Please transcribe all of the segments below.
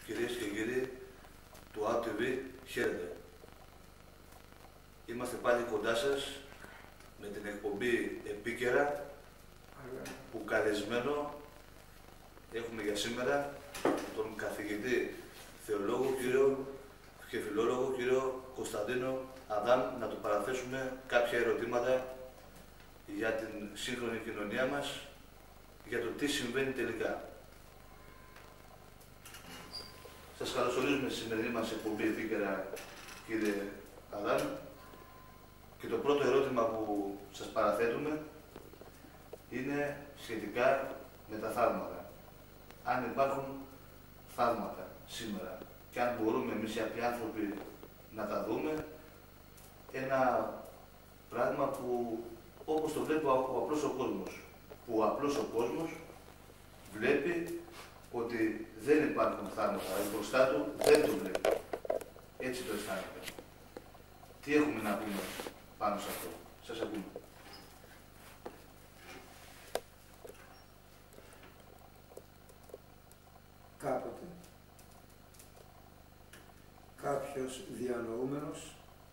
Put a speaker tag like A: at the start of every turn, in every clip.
A: Κυρίες και κύριοι του ΑΤΒ, χαίρετε. Είμαστε πάλι κοντά σας με την εκπομπή Επίκαιρα, που καλεσμένο έχουμε για σήμερα τον καθηγητή θεολόγο και φιλόλογο κύριο Κωνσταντίνο Αδάμ, να του παραθέσουμε κάποια ερωτήματα για την σύγχρονη κοινωνία μας, για το τι συμβαίνει τελικά. Σας καλωσορίζουμε στη σημερινή μας εκπομπή Επίκαιρα, κύριε Αδάμ. Και το πρώτο ερώτημα που σας παραθέτουμε είναι σχετικά με τα θαύματα. Αν υπάρχουν θαύματα σήμερα και αν μπορούμε εμείς οι απλοί άνθρωποι να τα δούμε, ένα πράγμα που όπως το βλέπει ο απλός ο κόσμος, που ο απλός ο κόσμος βλέπει ότι δεν υπάρχουν θαύματα, δηλαδή μπροστά του δεν το βλέπει. Έτσι το αισθάνεται. Τι έχουμε να πούμε πάνω σε αυτό? Σας ακούμε.
B: Κάποτε κάποιος διανοούμενος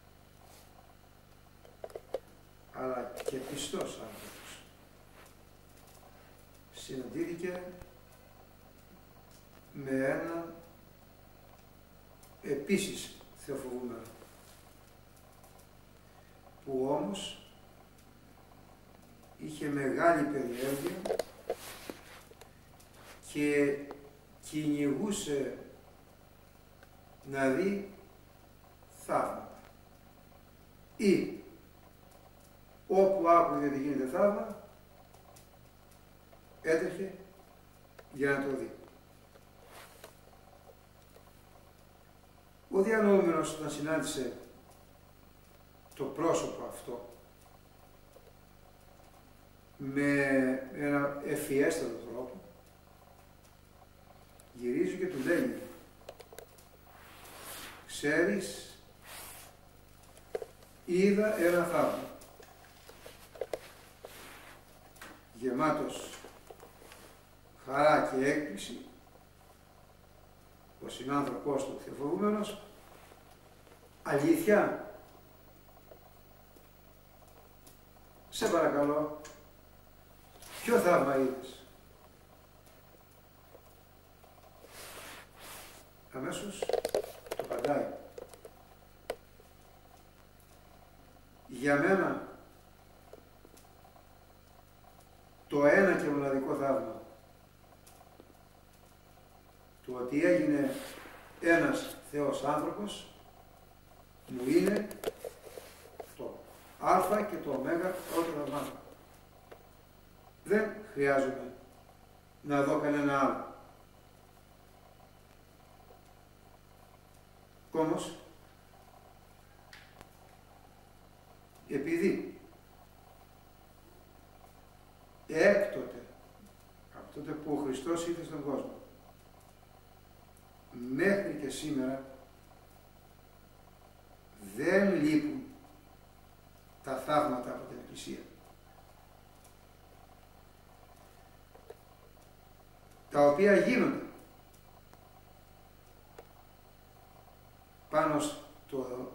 B: αλλά και πιστός άνθρωπος συναντήθηκε με ένα επίσης θεοφοβούμενο, που όμως είχε μεγάλη περιέργεια και κυνηγούσε να δει θαύματα. Ή όπου άκουγε ότι γίνεται θαύμα, έτρεχε για να το δει. Ο διανοούμενος, όταν συνάντησε το πρόσωπο αυτό με ένα ευφιέστατο τρόπο, γυρίζει και του λέει: «Ξέρεις, είδα ένα θαύμα». Γεμάτος χαρά και έκπληξη, ο συνάνθρωπός του θεοφοβούμενος: «Αλήθεια? Σε παρακαλώ, ποιο θαύμα είδες?» Αμέσως το απαντάει: «Για μένα το ένα και μοναδικό θαύμα, το ότι έγινε ένας Θεός άνθρωπος, μου είναι το Α και το Ω πρώτο θαυμά. Δεν χρειάζομαι να δω κανένα άλλο». Όμως, επειδή έκτοτε, από τότε που ο Χριστός ήρθε στον κόσμο, μέχρι και σήμερα, δεν λείπουν τα θαύματα από την Εκκλησία. Τα οποία γίνονται πάνω στο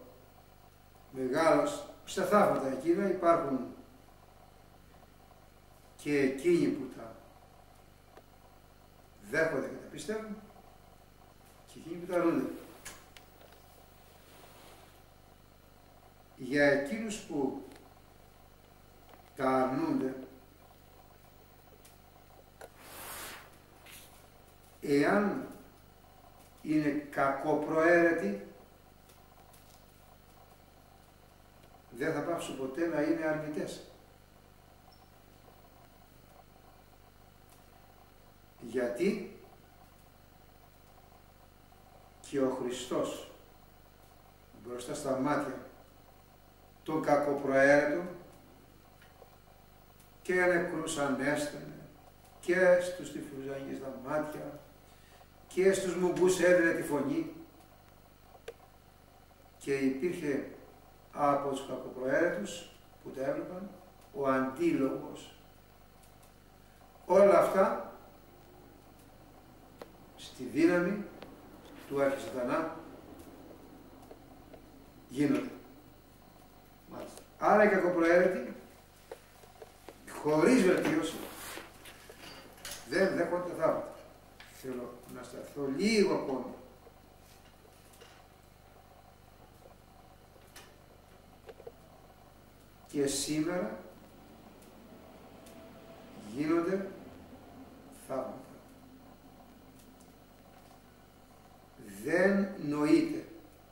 B: στα θαύματα εκείνα υπάρχουν και εκείνοι που τα δέχονται και τα πιστεύουν και εκείνοι που τα αρνούνται. Για εκείνους που τα αρνούνται, εάν είναι κακοπροαίρετοι, δεν θα πάψουν ποτέ να είναι αρνητές. Γιατί και ο Χριστός μπροστά στα μάτια των κακοπροαίρετων και νεκρούς ανέστανε και στους τυφλούς άγγιες τα μάτια και στους μουγκούς έδινε τη φωνή και υπήρχε από τους κακοπροαίρετους που τα έβλεπαν ο αντίλογος. Όλα αυτά στη δύναμη του Αρχισατανά γίνονται.
A: Μάλιστα.
B: Άρα οι κακοπροαίρετοι, χωρίς βελτίωση, δεν δέχονται θαύματα. Θέλω να σταθώ λίγο ακόμα. Και σήμερα γίνονται θαύματα. Δεν νοείται,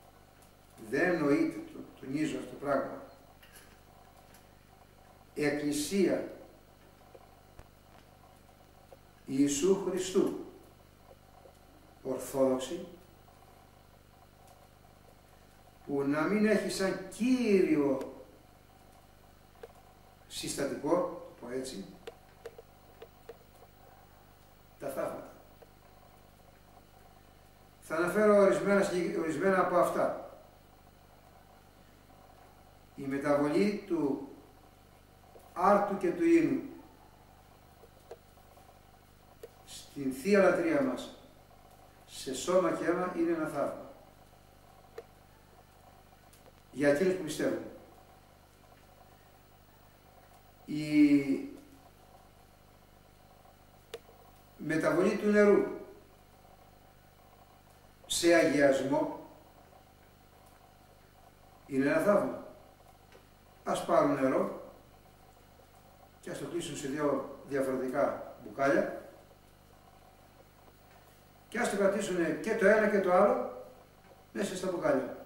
B: τονίζω αυτό το πράγμα, Εκκλησία Ιησού Χριστού Ορθόδοξη που να μην έχει σαν κύριο συστατικό, το πω έτσι, τα θαύματα. Θα αναφέρω ορισμένα από αυτά. Η μεταβολή του άρτου και του ίνου στην Θεία Λατρεία μας σε σώμα και αίμα είναι ένα θαύμα. Για εκείνους που πιστεύουν. Η μεταβολή του νερού σε αγιασμό είναι ένα θαύμα. Ας πάρουν νερό και ας το κλείσουν σε δύο διαφορετικά μπουκάλια και ας το κρατήσουν και το ένα και το άλλο μέσα στα μπουκάλια.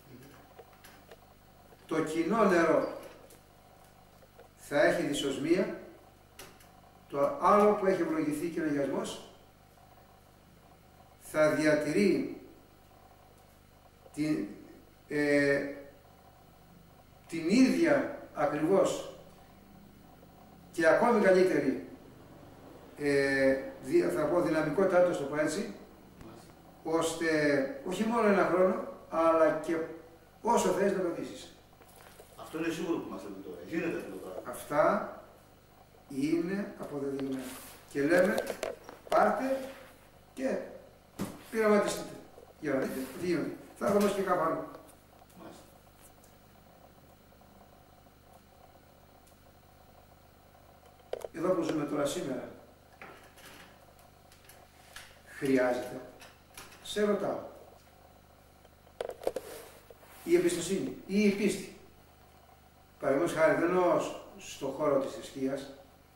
B: Το κοινό νερό θα έχει δυσοσμία, το άλλο που έχει ευλογηθεί και ο αγιασμός θα διατηρεί την ίδια ακριβώς και ακόμη καλύτερη θα πω δυναμικότητά του, το πω έτσι, ώστε όχι μόνο ένα χρόνο, αλλά και όσο θες να κρατήσεις.
A: Αυτό είναι σίγουρο που μας λέτε τώρα. Γίνεται αυτό το πράγμα.
B: Αυτά είναι αποδεδειγμένα. Και λέμε, πάρτε και πειραματιστείτε. Για να δείτε τι γίνεται. Θα δούμε και κάπου άλλο. Εδώ που ζούμε τώρα σήμερα, χρειάζεται, σε ρωτάω, η εμπιστοσύνη ή η πίστη. Παραδείγματος χάρη, δεν εννοώ στον χώρο της θρησκείας,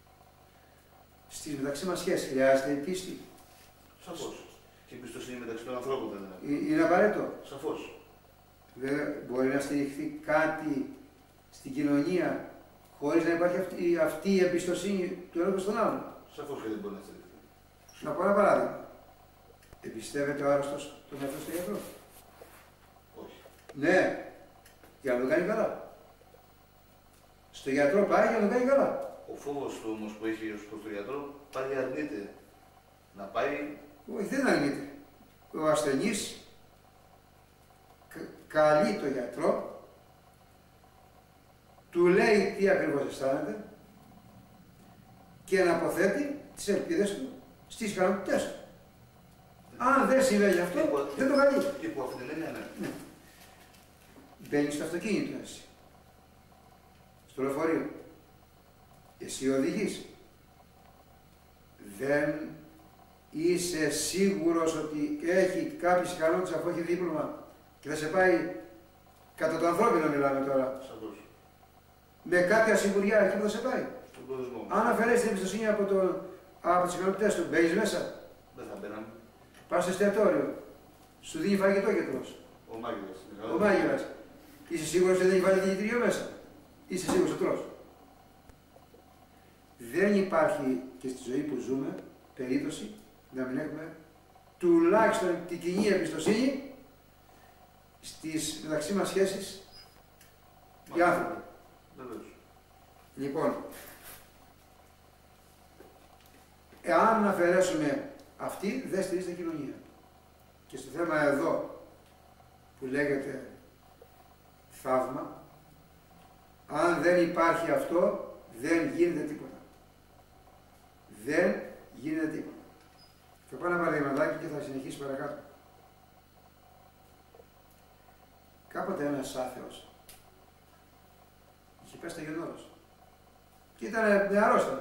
B: στις μεταξύ μας σχέσεις χρειάζεται η πίστη.
A: Σαφώς. Και η εμπιστοσύνη μεταξύ των ανθρώπων δεν είναι.
B: Είναι απαραίτητο.
A: Σαφώς.
B: Δεν μπορεί να στηριχθεί κάτι στην κοινωνία χωρίς να υπάρχει αυτή η εμπιστοσύνη του ενός στον άλλον.
A: Σαφώς και δεν μπορεί να στηριχθεί.
B: Να πω ένα παράδειγμα. Εμπιστεύεται ο άρρωστος τον εαυτό στο γιατρό?
A: Όχι.
B: Ναι, για να τον κάνει καλά. Στο γιατρό πάει για να τον κάνει καλά.
A: Ο φόβος του όμως που έχει ως προς τον γιατρό πάλι αρνείται να πάει.
B: Όχι, δεν αρνείται. Ο ασθενής καλεί τον γιατρό, του λέει τι ακριβώς αισθάνεται και να αποθέτει τις ελπίδες του στις ικανότητές του. Αν δεν συμβαίνει αυτό, δεν το καλεί.
A: Υπό αυτή την έννοια, ναι.
B: Μπαίνεις στο αυτοκίνητο εσύ, στο λεωφορείο. Εσύ οδηγείς. Δεν είσαι σίγουρος ότι έχει κάποιες ικανότητες αφού έχει δίπλωμα και θα σε πάει κατά το ανθρώπινο, μιλάμε τώρα.
A: Σαφώς.
B: Με κάποια σιγουριά εκεί που θα σε πάει.
A: Στον κόσμο.
B: Αν αφαιρέσει την εμπιστοσύνη από τις ικανότητες του, μπαίνεις μέσα.
A: Δεν θα μπαίναμε.
B: Πας στο εστιατόριο. Σου δίνει φαγητό γιατρός.
A: Ο μάγειρας.
B: Ο μάγειρας. Είσαι σίγουρος ότι δεν έχει βάλει δηλητήριο μέσα? Είσαι σίγουρος ότι τρως? Δεν υπάρχει και στη ζωή που ζούμε περίπτωση να μην έχουμε τουλάχιστον την κοινή εμπιστοσύνη στις μεταξύ μας σχέσεις οι άνθρωποι.
A: Βεβαίως.
B: Λοιπόν, εάν αφαιρέσουμε αυτή, δεν στηρίζεται κοινωνία. Και στο θέμα εδώ που λέγεται θαύμα, αν δεν υπάρχει αυτό, δεν γίνεται τίποτα. Δεν γίνεται τίποτα. Θα πάω ένα παραδειγματάκι και θα συνεχίσει παρακάτω. κάποτε ένας άθεος είχε πέσει στο Αγιονόρος και ήταν νεαρός τώρα.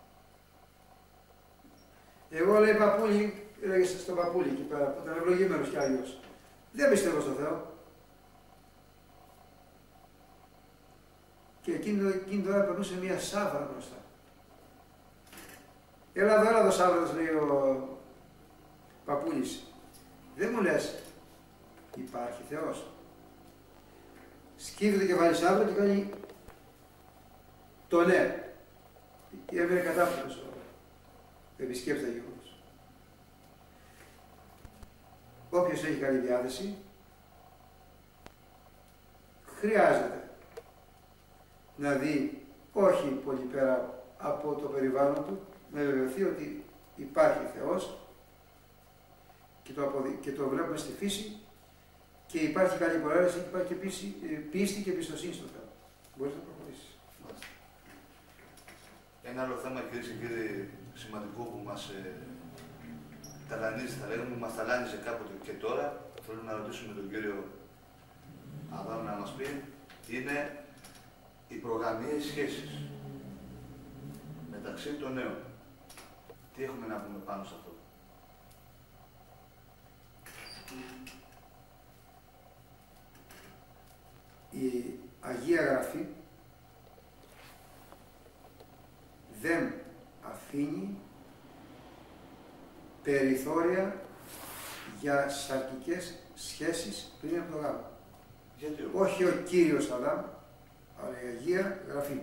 B: Εγώ, λέει, παππούλη, έλεγε στον παππούλη εκεί πέρα που ήταν ευλογημένος κι Άγιος, δεν πιστεύω στο Θεό. Και εκείνη τώρα περνούσε μια σάβρα μπροστά. Έλα εδώ Σάββατος, λέει ο παππούλης. Δεν μου λες, υπάρχει Θεός. Σκύβει το κεφάλι σάβρα και κάνει το ναι. Και έμεινε κατάπτωτος ο επισκέπτης Αγιώνος. Όποιος έχει καλή διάθεση, χρειάζεται να δει όχι πολύ πέρα από το περιβάλλον του, να βεβαιωθεί ότι υπάρχει Θεός και το βλέπουμε στη φύση και υπάρχει καλή προαίρεση και υπάρχει και πίστη και εμπιστοσύνη στον Θεό. Μπορείς να προχωρήσεις.
A: Ένα άλλο θέμα, κυρίες και κύριοι, σημαντικό που μας ταλανίζει, θα λέγαμε, μας ταλάνιζε κάποτε και τώρα, θέλω να ρωτήσουμε τον κύριο Αδάμ να μας πει, είναι οι προγαμιαίες σχέσεις μεταξύ των νέων. Τι έχουμε να πούμε πάνω σε αυτό?
B: Η Αγία Γραφή δεν αφήνει περιθώρια για σαρκικές σχέσεις πριν από το γάμο.
A: Γιατί
B: όχι ο Κύριος Αδάμ, αλλά η Αγία Γραφή.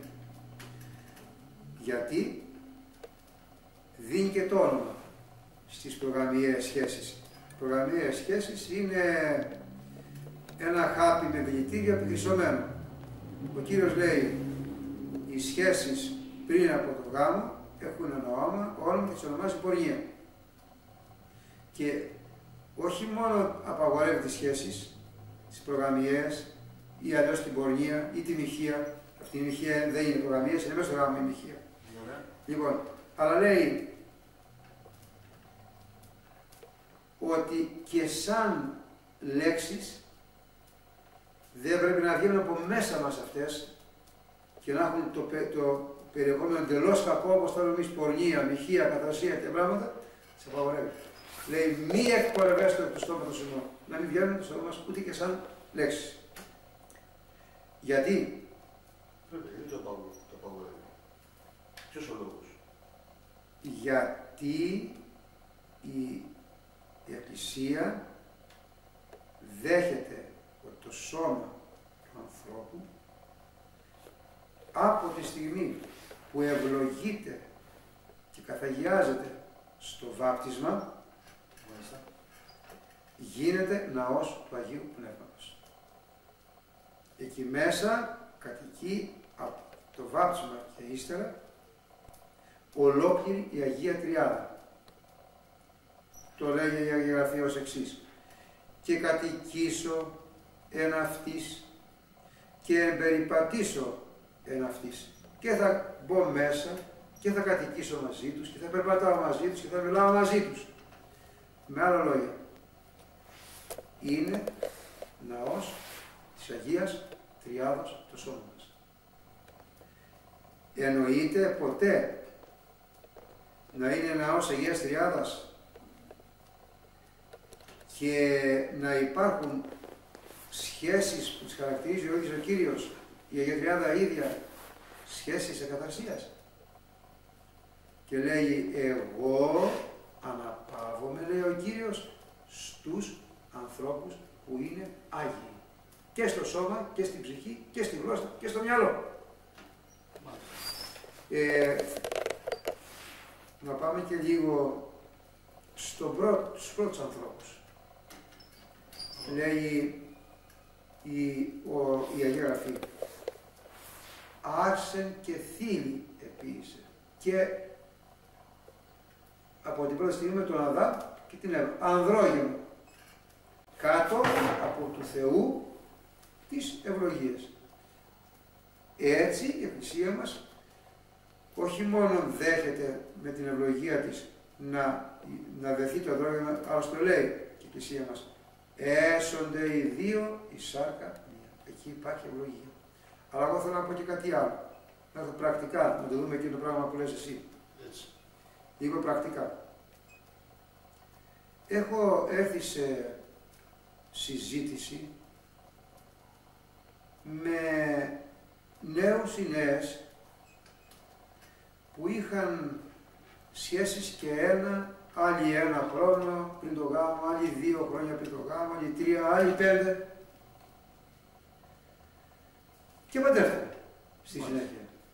B: Γιατί δίνει και το όνομα στις προγαμιαίες σχέσεις. Προγαμιαίες σχέσεις είναι ένα χάπι με δηλητήριο επικρισωμένο. Ο Κύριος λέει, οι σχέσεις πριν από το γάμο έχουν ένα όνομα και τις ονομάζει πορνεία. Και όχι μόνο απαγορεύει τις σχέσεις, τις προγαμιαίες ή αλλιώς την πορνεία ή τη μοιχεία. Αυτή η μοιχεία δεν είναι προγαμιαίες, είναι μέσα στο γάμο η μοιχεία. Λοιπόν, αλλά λέει ότι και σαν λέξεις δεν πρέπει να βγαίνουν από μέσα μας αυτές και να έχουν το περιεχόμενο εντελώς κακό, όπως θα λέμε εμείς, πορνεία, μοιχεία, κατρασία και πράγματα, σε απαγορεύει. Λέει μη εκπορευέστε από το στόμα σου, να μην βγαίνουν από το στόμα μας ούτε και σαν λέξεις. Γιατί?
A: Γιατί το απαγορεύει? Ποιος ο λόγος?
B: Γιατί η Εκκλησία δέχεται ότι το σώμα του ανθρώπου από τη στιγμή που ευλογείται και καθαγιάζεται στο βάπτισμα, γίνεται ναός του Αγίου Πνεύματος. Εκεί μέσα κατοικεί από το βάπτισμα και ύστερα ολόκληρη η Αγία Τριάδα. Το λέγει η Αγία Γραφή ως εξής: και κατοικήσω εν αυτής και εμπεριπατήσω εν αυτής. Και θα μπω μέσα και θα κατοικήσω μαζί τους και θα περπατάω μαζί τους και θα μιλάω μαζί τους. Με άλλα λόγια, είναι ναός της Αγίας Τριάδος το σώμα μας. Εννοείται ποτέ να είναι ναός Αγίας Τριάδας και να υπάρχουν σχέσεις που τις χαρακτηρίζει ο ίδιος ο Κύριος, η Αγία Τριάδα ίδια, σχέσεις εκαταρσίας. Και λέει, εγώ αναπαύομαι, λέει ο Κύριος, στους ανθρώπους που είναι Άγιοι. Και στο σώμα και στην ψυχή και στη γλώσσα και στο μυαλό. Να πάμε και λίγο στους πρώτους ανθρώπους. Λέει η Αγία Γραφή, άρσεν και θύλη επίησε. Και από την πρώτη στιγμή με τον Αδάμ και την Εύα, ανδρόγυνο, κάτω από του Θεού τις ευλογίες. Έτσι η Εκκλησία μας όχι μόνο δέχεται με την ευλογία της να δεθεί το ανδρόγυνο, αλλά το λέει και η Εκκλησία μας, έσονται οι δύο η σάρκα μία. Εκεί υπάρχει ευλογία. Αλλά εγώ θέλω να πω και κάτι άλλο. Να το πρακτικά, να το δούμε εκείνο το πράγμα που λες εσύ.
A: Έτσι.
B: Λίγο πρακτικά. Έχω έρθει σε συζήτηση με νέους ή νέες που είχαν σχέσεις και άλλοι 1 χρόνο πριν το γάμο, άλλοι 2 χρόνια πριν το γάμο, άλλοι 3, άλλοι 5 και παντρεύτηκαν στη συνέχεια.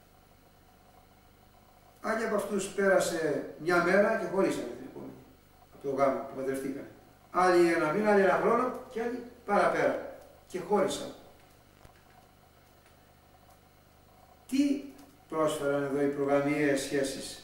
B: Άλλοι από αυτούς πέρασε μια μέρα και χωρίσανε την επόμενη από το γάμο που παντρευτήκαν. Άλλοι 1 μήνα, άλλοι 1 χρόνο και άλλοι παραπέρα και χώρισαν. Τι πρόσφεραν εδώ οι προγαμιαίες σχέσεις?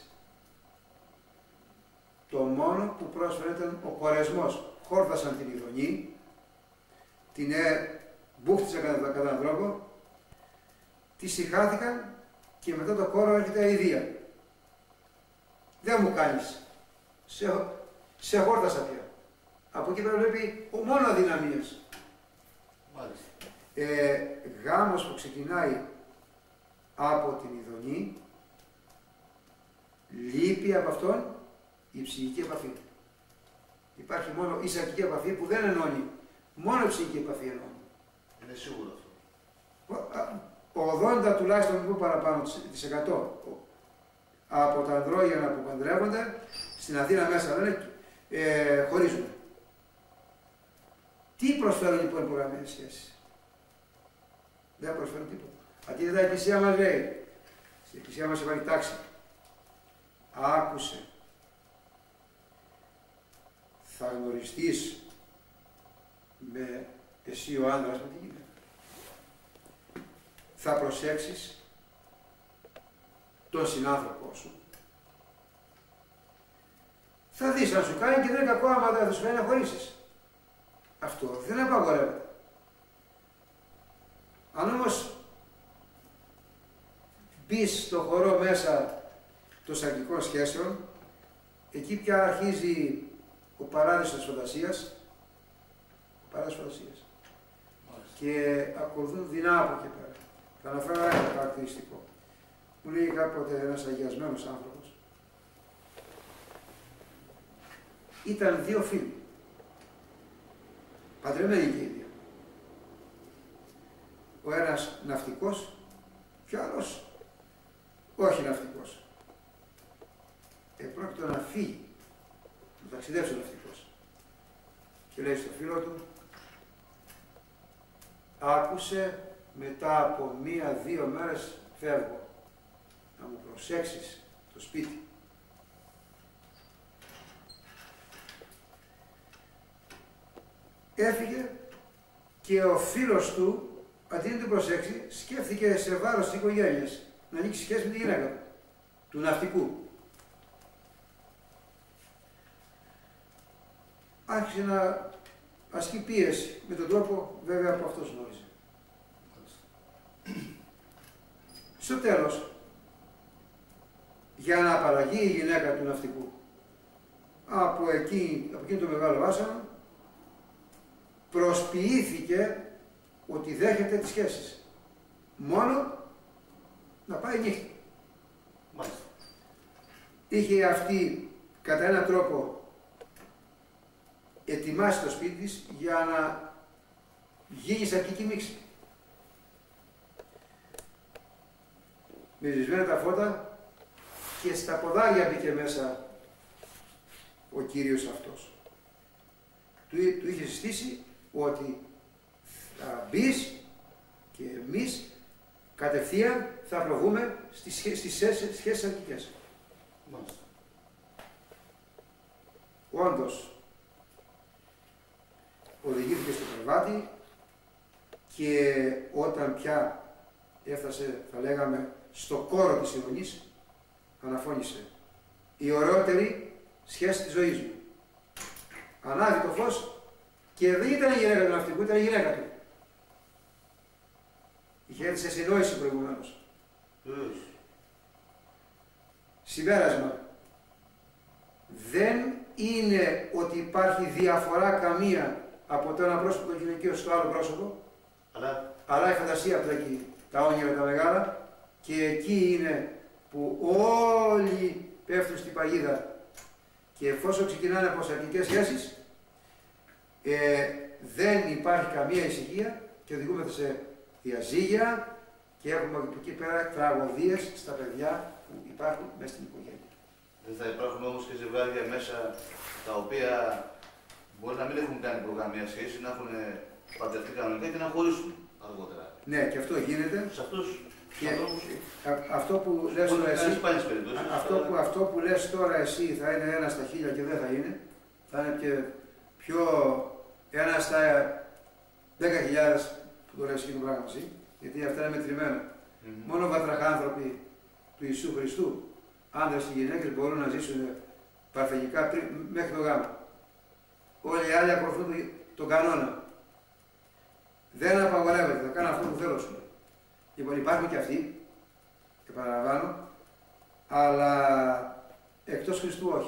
B: Το μόνο που πρόσφερε ήταν ο χωρεσμός. Χόρτασαν την ειδονή, την μπούχτισαν κατά έναν τρόπο, τη συχάθηκαν και μετά το κόρο έρχεται η αηδία. Δεν μου κάνεις. Σε χόρτασα πια. Από εκεί πέρα βλέπει μόνο αδυναμίες. Γάμος που ξεκινάει από την ειδονή, λείπει από αυτόν η ψυχική επαφή. Υπάρχει μόνο η σαρκική επαφή που δεν ενώνει. Μόνο η ψυχική επαφή ενώνει.
A: Είναι σίγουρο αυτό.
B: 80 τουλάχιστον που παραπάνω της 100 από τα ανδρόγυνα που παντρεύονται στην Αθήνα μέσα λένε χωρίζουν. Τι προσφέρουν λοιπόν οι προγραμμένες σχέσεις? Δεν προσφέρουν τίποτα. Αντίθετα η Εκκλησία μας λέει, στην Εκκλησία μας υπάρχει τάξη. Άκουσε. Θα γνωριστείς με εσύ ο άντρας με τη γυναίκα. Θα προσέξεις τον συνάνθρωπό σου. Θα δεις αν σου κάνει και δεν είναι κακό άμα δεν θα σου κάνει να χωρίσεις. Αυτό δεν απαγορεύεται. Αν όμως μπεις στο χορό μέσα των σαρκικών σχέσεων, εκεί πια αρχίζει ο παράδεισος της φαντασίας, και ακολουθούν δεινά από εκεί πέρα. Θα αναφέρω ένα χαρακτηριστικό. Μου λέει κάποτε ένας αγιασμένος άνθρωπος. Ήταν 2 φίλοι, παντρεμένοι και οι δύο. Ο ένας ναυτικός και ο άλλος όχι ναυτικός. Πρόκειται να φύγει, να ταξιδέψει ο ναυτικός. Και λέει στο φίλο του, άκουσε, μετά από 1-2 μέρες φεύγω, να μου προσέξεις το σπίτι. Έφυγε και ο φίλος του, αντί να την προσέξει, σκέφτηκε σε βάρος της οικογένειας να ανοίξει σχέση με τη γυναίκα του, του ναυτικού. Άρχισε να ασκεί πίεση, με τον τρόπο βέβαια που αυτός γνώριζε. Στο τέλος, για να απαλλαγεί η γυναίκα του ναυτικού από εκείνο το μεγάλο βάσανο, προσποιήθηκε ότι δέχεται τις σχέσεις. Μόνο να πάει νύχτα.
A: Μάλιστα.
B: Είχε αυτή κατά έναν τρόπο ετοιμάσει το σπίτι της για να γίνει σαρκική μίξη. Μυρισμένα τα φώτα και στα ποδάρια μπήκε μέσα ο κύριος αυτός. Του είχε συστήσει ότι θα μπεις και εμείς κατευθείαν θα προβούμε στις σχέσεις αρκικές.
A: Μάλιστα.
B: Όντως, οδηγήθηκε στο κρεβάτι και όταν πια έφτασε, θα λέγαμε, στο κόρο της ειδονής, αναφώνησε η ωραιότερη σχέση της ζωής μου. Ανάβει το φως και δεν ήταν η γυναίκα του ναυτικού, ήταν η γυναίκα του. Είχε έρθει σε συνόηση προηγουμένως. Συμπέρασμα. Δεν είναι ότι υπάρχει διαφορά καμία από το ένα πρόσωπο το γυναικείο στο άλλο πρόσωπο, αλλά η φαντασία πλέκει τα όνειρα τα μεγάλα και εκεί είναι που όλοι πέφτουν στην παγίδα και εφόσον ξεκινάνε από σαρκικές σχέσεις δεν υπάρχει καμία ησυχία και οδηγούμεθα σε διαζύγια και έχουμε από εκεί πέρα τραγωδίες στα παιδιά που υπάρχουν μέσα στην οικογένεια.
A: Δεν θα υπάρχουν όμως και ζευγάρια μέσα τα οποία μπορεί να μην έχουν κάνει προγραμμία σχέση, να έχουν παντρευτεί κανονικά και να χωρίσουν αργότερα.
B: Ναι, και αυτό γίνεται.
A: Σε αυτούς
B: και αυτό που λες τώρα εσύ, αυτό που λες τώρα εσύ θα είναι 1 στα 1000 και δεν θα είναι. Θα είναι και πιο 1 στα 10.000 που το λες και το πράγμα εσύ, γιατί αυτά είναι μετρημένα. Μόνο βατραχάνθρωποι του Ιησού Χριστού, άντρες και γυναίκες, μπορούν να ζήσουν παρθενικά μέχρι το γάμο. Όλοι οι άλλοι ακολουθούν τον κανόνα. Δεν απαγορεύεται, θα κάνω αυτό που θέλω σου. Λοιπόν, υπάρχουν και αυτοί, επαναλαμβάνω, αλλά εκτός Χριστού όχι.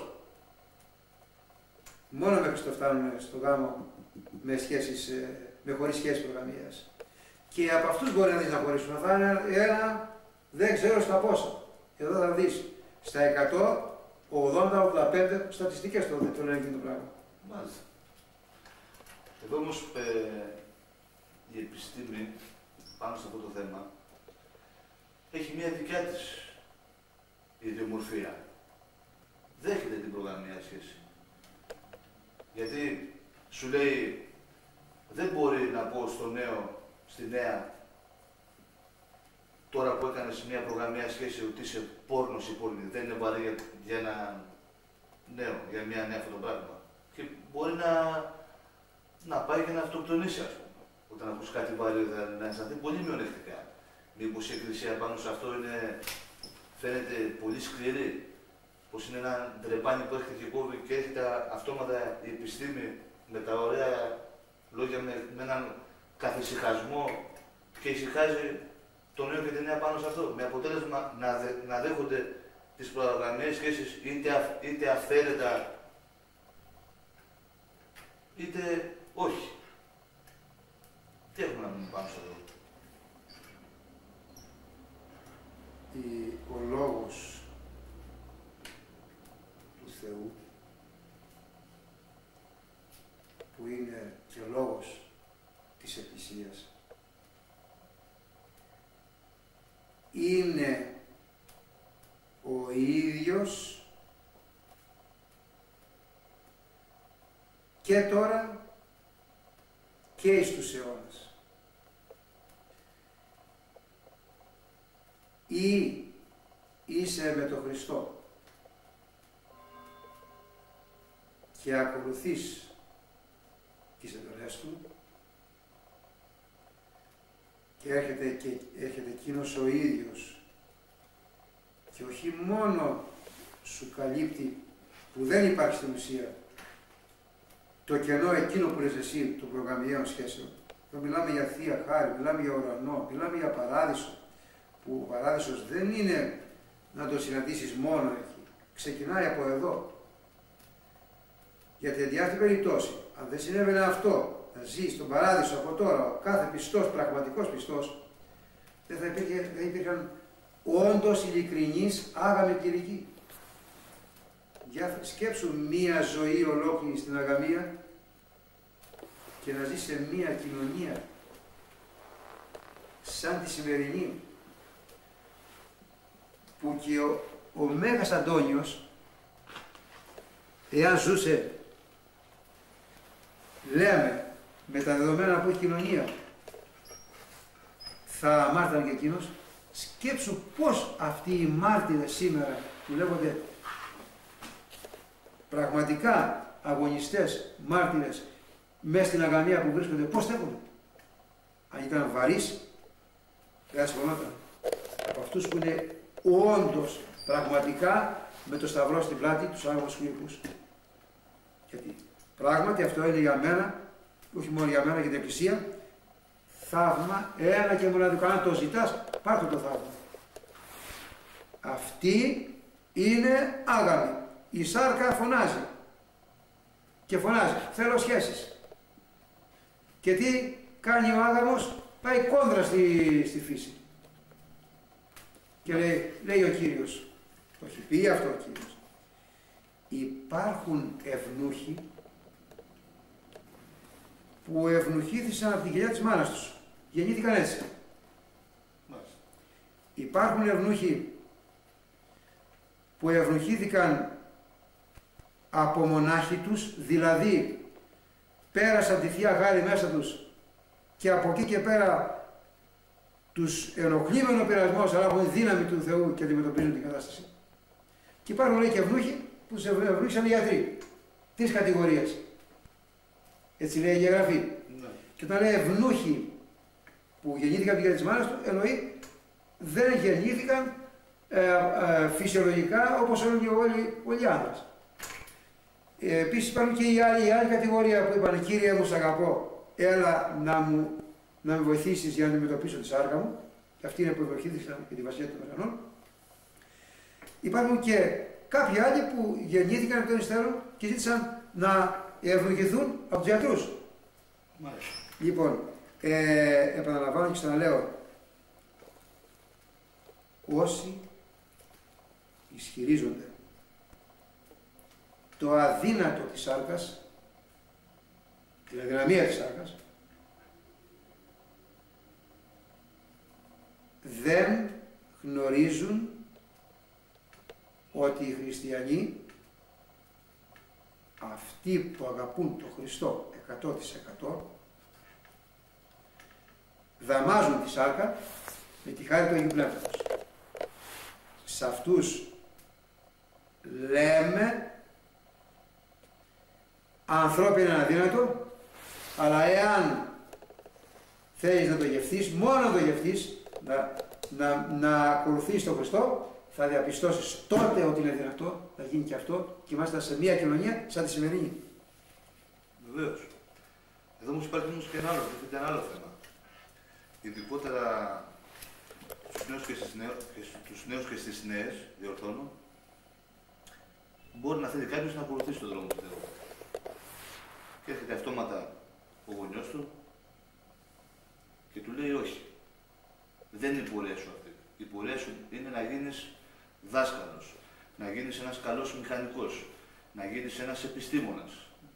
B: Μόνο με Χριστό φτάνουν στο γάμο με χωρίς σχέση προγραμμίας. Και από αυτούς μπορεί να δεις να χωρίσουν. Θα είναι ένα, δεν ξέρω στα πόσα. Εδώ θα δεις στα 100, 80, 85 στατιστικές το λένε και το πράγμα.
A: Μάλιστα. Εδώ όμως η επιστήμη πάνω σε αυτό το θέμα έχει μια δικιά της ιδιομορφία. Δέχεται την προγραμμία σχέση. Γιατί σου λέει δεν μπορεί να πω στο νέο, στη νέα, τώρα που έκανες μια προγραμμία σχέση ότι είσαι πόρνος ή πόρνη, δεν είναι βαρύ για ένα νέο, για μια νέα αυτό το πράγμα. Και μπορεί να πάει και να αυτοκτονήσει, ας πούμε. Όταν ακούς κάτι βαρύ, να αισθανθεί πολύ μειονεκτικά. Μήπως η Εκκλησία πάνω σε αυτό φαίνεται πολύ σκληρή. Πως είναι ένα ντρεπάνι που έρχεται και κόβει και έρχεται αυτόματα η επιστήμη με τα ωραία λόγια, με έναν καθησυχασμό και ησυχάζει το νέο και τη νέα πάνω σε αυτό. Με αποτέλεσμα να δέχονται τις προγραμμαίες σχέσεις είτε αυθαίρετα είτε όχι. Τι έχουμε να πούμε πάνω σε αυτό.
B: Ο λόγος του Θεού, που είναι και λόγος της Εκκλησίας, είναι ο ίδιος και τώρα και εις τους αιώνας. Ή είσαι με τον Χριστό και ακολουθείς τις εντολές Του και έρχεται εκείνος ο ίδιος και όχι μόνο σου καλύπτει που δεν υπάρχει στην ουσία το κενό εκείνο που λες εσύ των προγραμμιαίων σχέσεων. Εδώ μιλάμε για Θεία Χάρη, μιλάμε για ουρανό, μιλάμε για παράδεισο, που ο παράδεισος δεν είναι να το συναντήσεις μόνο εκεί. Ξεκινάει από εδώ. Γιατί εν αυτή περιπτώσει, αν δεν συνέβαινε αυτό, να ζει στον παράδεισο από τώρα, ο κάθε πιστός, πραγματικός πιστός, δεν θα υπήρχαν όντως ειλικρινείς άγαμοι κηρυγοί. Για σκέψου μία ζωή ολόκληρη στην αγαμία και να ζει σε μία κοινωνία σαν τη σημερινή, που και ο Μέγας Αντώνιος, εάν ζούσε, λέμε, με τα δεδομένα που έχει κοινωνία, θα αμάρτανε και εκείνος. Σκέψου πώς αυτοί οι μάρτυρες σήμερα, που λέγονται πραγματικά αγωνιστές, μάρτυρες, μέσα στην αγαμία που βρίσκονται, πώς στέκονται. Αν ήταν βαρύς, δεν ασχολόταν. Από αυτούς που είναι όντως, πραγματικά, με το σταυρό στην πλάτη, τους άγαμους χειρικούς. Γιατί πράγματι αυτό είναι για μένα, όχι μόνο για μένα, για την Εκκλησία, θαύμα, ένα και μοναδικό. Αν το ζητάς, πάρ' το θαύμα. Αυτή είναι άγαμη. Η σάρκα φωνάζει. Και φωνάζει, θέλω σχέσεις. Και τι κάνει ο άγαμος? Πάει κόντρα στη φύση. Και λέει ο Κύριος, το έχει πει αυτό ο Κύριος, υπάρχουν ευνούχοι που ευνουχήθησαν από την κοιλιά της μάνας τους. Γεννήθηκαν έτσι. Υπάρχουν ευνούχοι που ευνουχήθηκαν από μονάχοι τους, δηλαδή πέρασαν τη Θεία Χάρη μέσα τους και από εκεί και πέρα τους ενοχλεί μεν ο πειρασμός, αλλά έχουν δύναμη του Θεού και αντιμετωπίζουν την κατάσταση. Και υπάρχουν, λέει, και ευνούχοι που σε ευνούχησαν οι γιατροί. Τρεις κατηγορίες. Έτσι λέει η Γεγραφή. Ναι. Και όταν λέει ευνούχοι που γεννήθηκαν από την κοιλιά της μάνας του, εννοεί δεν γεννήθηκαν φυσιολογικά όπως όλοι οι άντρες. Επίσης υπάρχουν και η άλλη κατηγορία που είπαν, Κύριε μου, σ' αγαπώ, έλα να με βοηθήσεις για να αντιμετωπίσω τη σάρκα μου. Και αυτοί είναι που ευνουχήθηκαν και τη βασιλεία των ουρανών. Υπάρχουν και κάποιοι άλλοι που γεννήθηκαν από τον υστέρων και ζήτησαν να ευνοχηθούν από τους γιατρούς. Μάλιστα. Λοιπόν, επαναλαμβάνω και ξαναλέω, όσοι ισχυρίζονται το αδύνατο της σάρκας, την αδυναμία της σάρκας, δεν γνωρίζουν ότι οι χριστιανοί, αυτοί που αγαπούν τον Χριστό 100%, δαμάζουν τη σάρκα με τη χάρη του Αγίου Πνεύματος. Σε αυτούς λέμε ανθρώπινα είναι αδύνατο, αλλά εάν θέλεις να το γευτείς, μόνο να το γευτείς, να ακολουθείς τον Χριστό, θα διαπιστώσεις τότε ότι είναι δυνατό να γίνει και αυτό και είμαστε σε μια κοινωνία σαν τη σημερινή.
A: Βεβαίως. Εδώ όμως υπάρχει όμως και ένα άλλο θέμα. Ειδικότερα στους νέους και στις νέες, διορθώνω, μπορεί να θέλει κάποιος να ακολουθήσει τον δρόμο του Θεού. Και έρχεται αυτόματα ο γονιός του και του λέει όχι. Δεν είναι η πορεία σου αυτή. Η πορεία σου είναι να γίνεις δάσκαλος, να γίνεις ένας καλός μηχανικός, να γίνεις ένας επιστήμονας.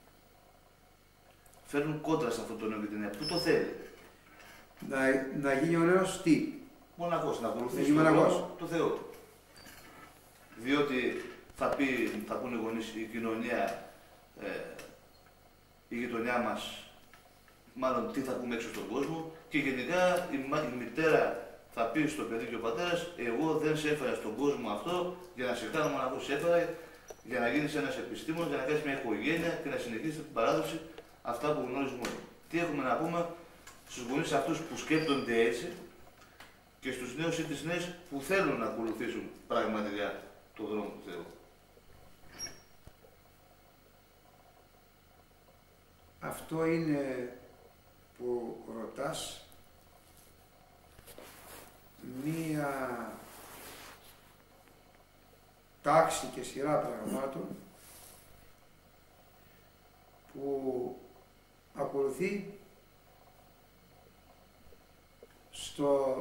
A: Φέρνουν κόντρα σε αυτό το νέο και την νέα. Πού το θέλει?
B: Να γίνει ο νέος τι?
A: Μοναχός, να ακολουθήσει τον δρόμο του Θεού. Διότι θα πούνε οι γονείς, η κοινωνία, η γειτονιά μας, μάλλον τι θα πούμε έξω στον κόσμο, και γενικά η μητέρα θα πει στο παιδί και ο πατέρας, εγώ δεν σε έφερα στον κόσμο αυτό για να σε κάνω μοναχό, σε έφερα για να γίνεις ένας επιστήμονας, για να κάνεις μια οικογένεια και να συνεχίσεις την παράδοση αυτά που γνώριζουμε όλοι. Τι έχουμε να πούμε στους γονείς αυτούς που σκέπτονται έτσι και στους νέους ή τις νέες που θέλουν να ακολουθήσουν πραγματικά τον δρόμο του Θεού?
B: Αυτό είναι που ρωτάς μία τάξη και σειρά πραγμάτων που ακολουθεί στο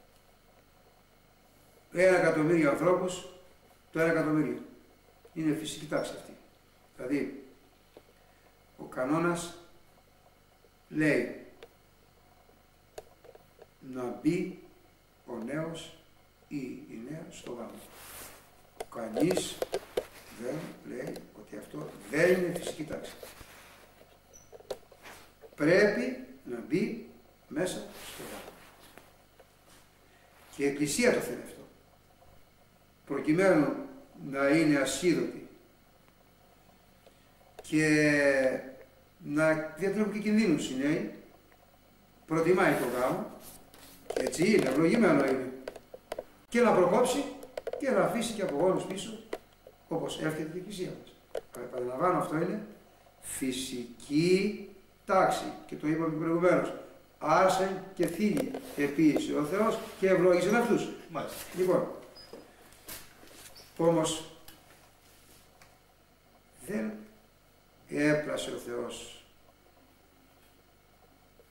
B: 1 εκατομμύριο ανθρώπους το 1 εκατομμύριο. Είναι φυσική τάξη αυτή. Δηλαδή, ο κανόνας λέει να μπει ο νέος ή η νέα στο γάμο. Κανείς δεν λέει ότι αυτό δεν είναι φυσική τάξη. Πρέπει να μπει μέσα στο γάμο. Και η Εκκλησία το θέλει αυτό. Προκειμένου να είναι ασίδωτη και να διατρέχουν και κινδύνους οι νέοι, προτιμάει το γάμο, έτσι είναι, ευλογημένο είναι, και να προκόψει και να αφήσει και απογόνους πίσω, όπως εύχεται η Εκκλησία μας. Παραλαμβάνω, αυτό είναι φυσική τάξη και το είπαμε προηγουμένως. Άρσεν και θήλη επίησε ο Θεός και ευλόγησε αυτούς.
A: Μάλιστα.
B: Λοιπόν, όμως δεν έπλασε ο Θεός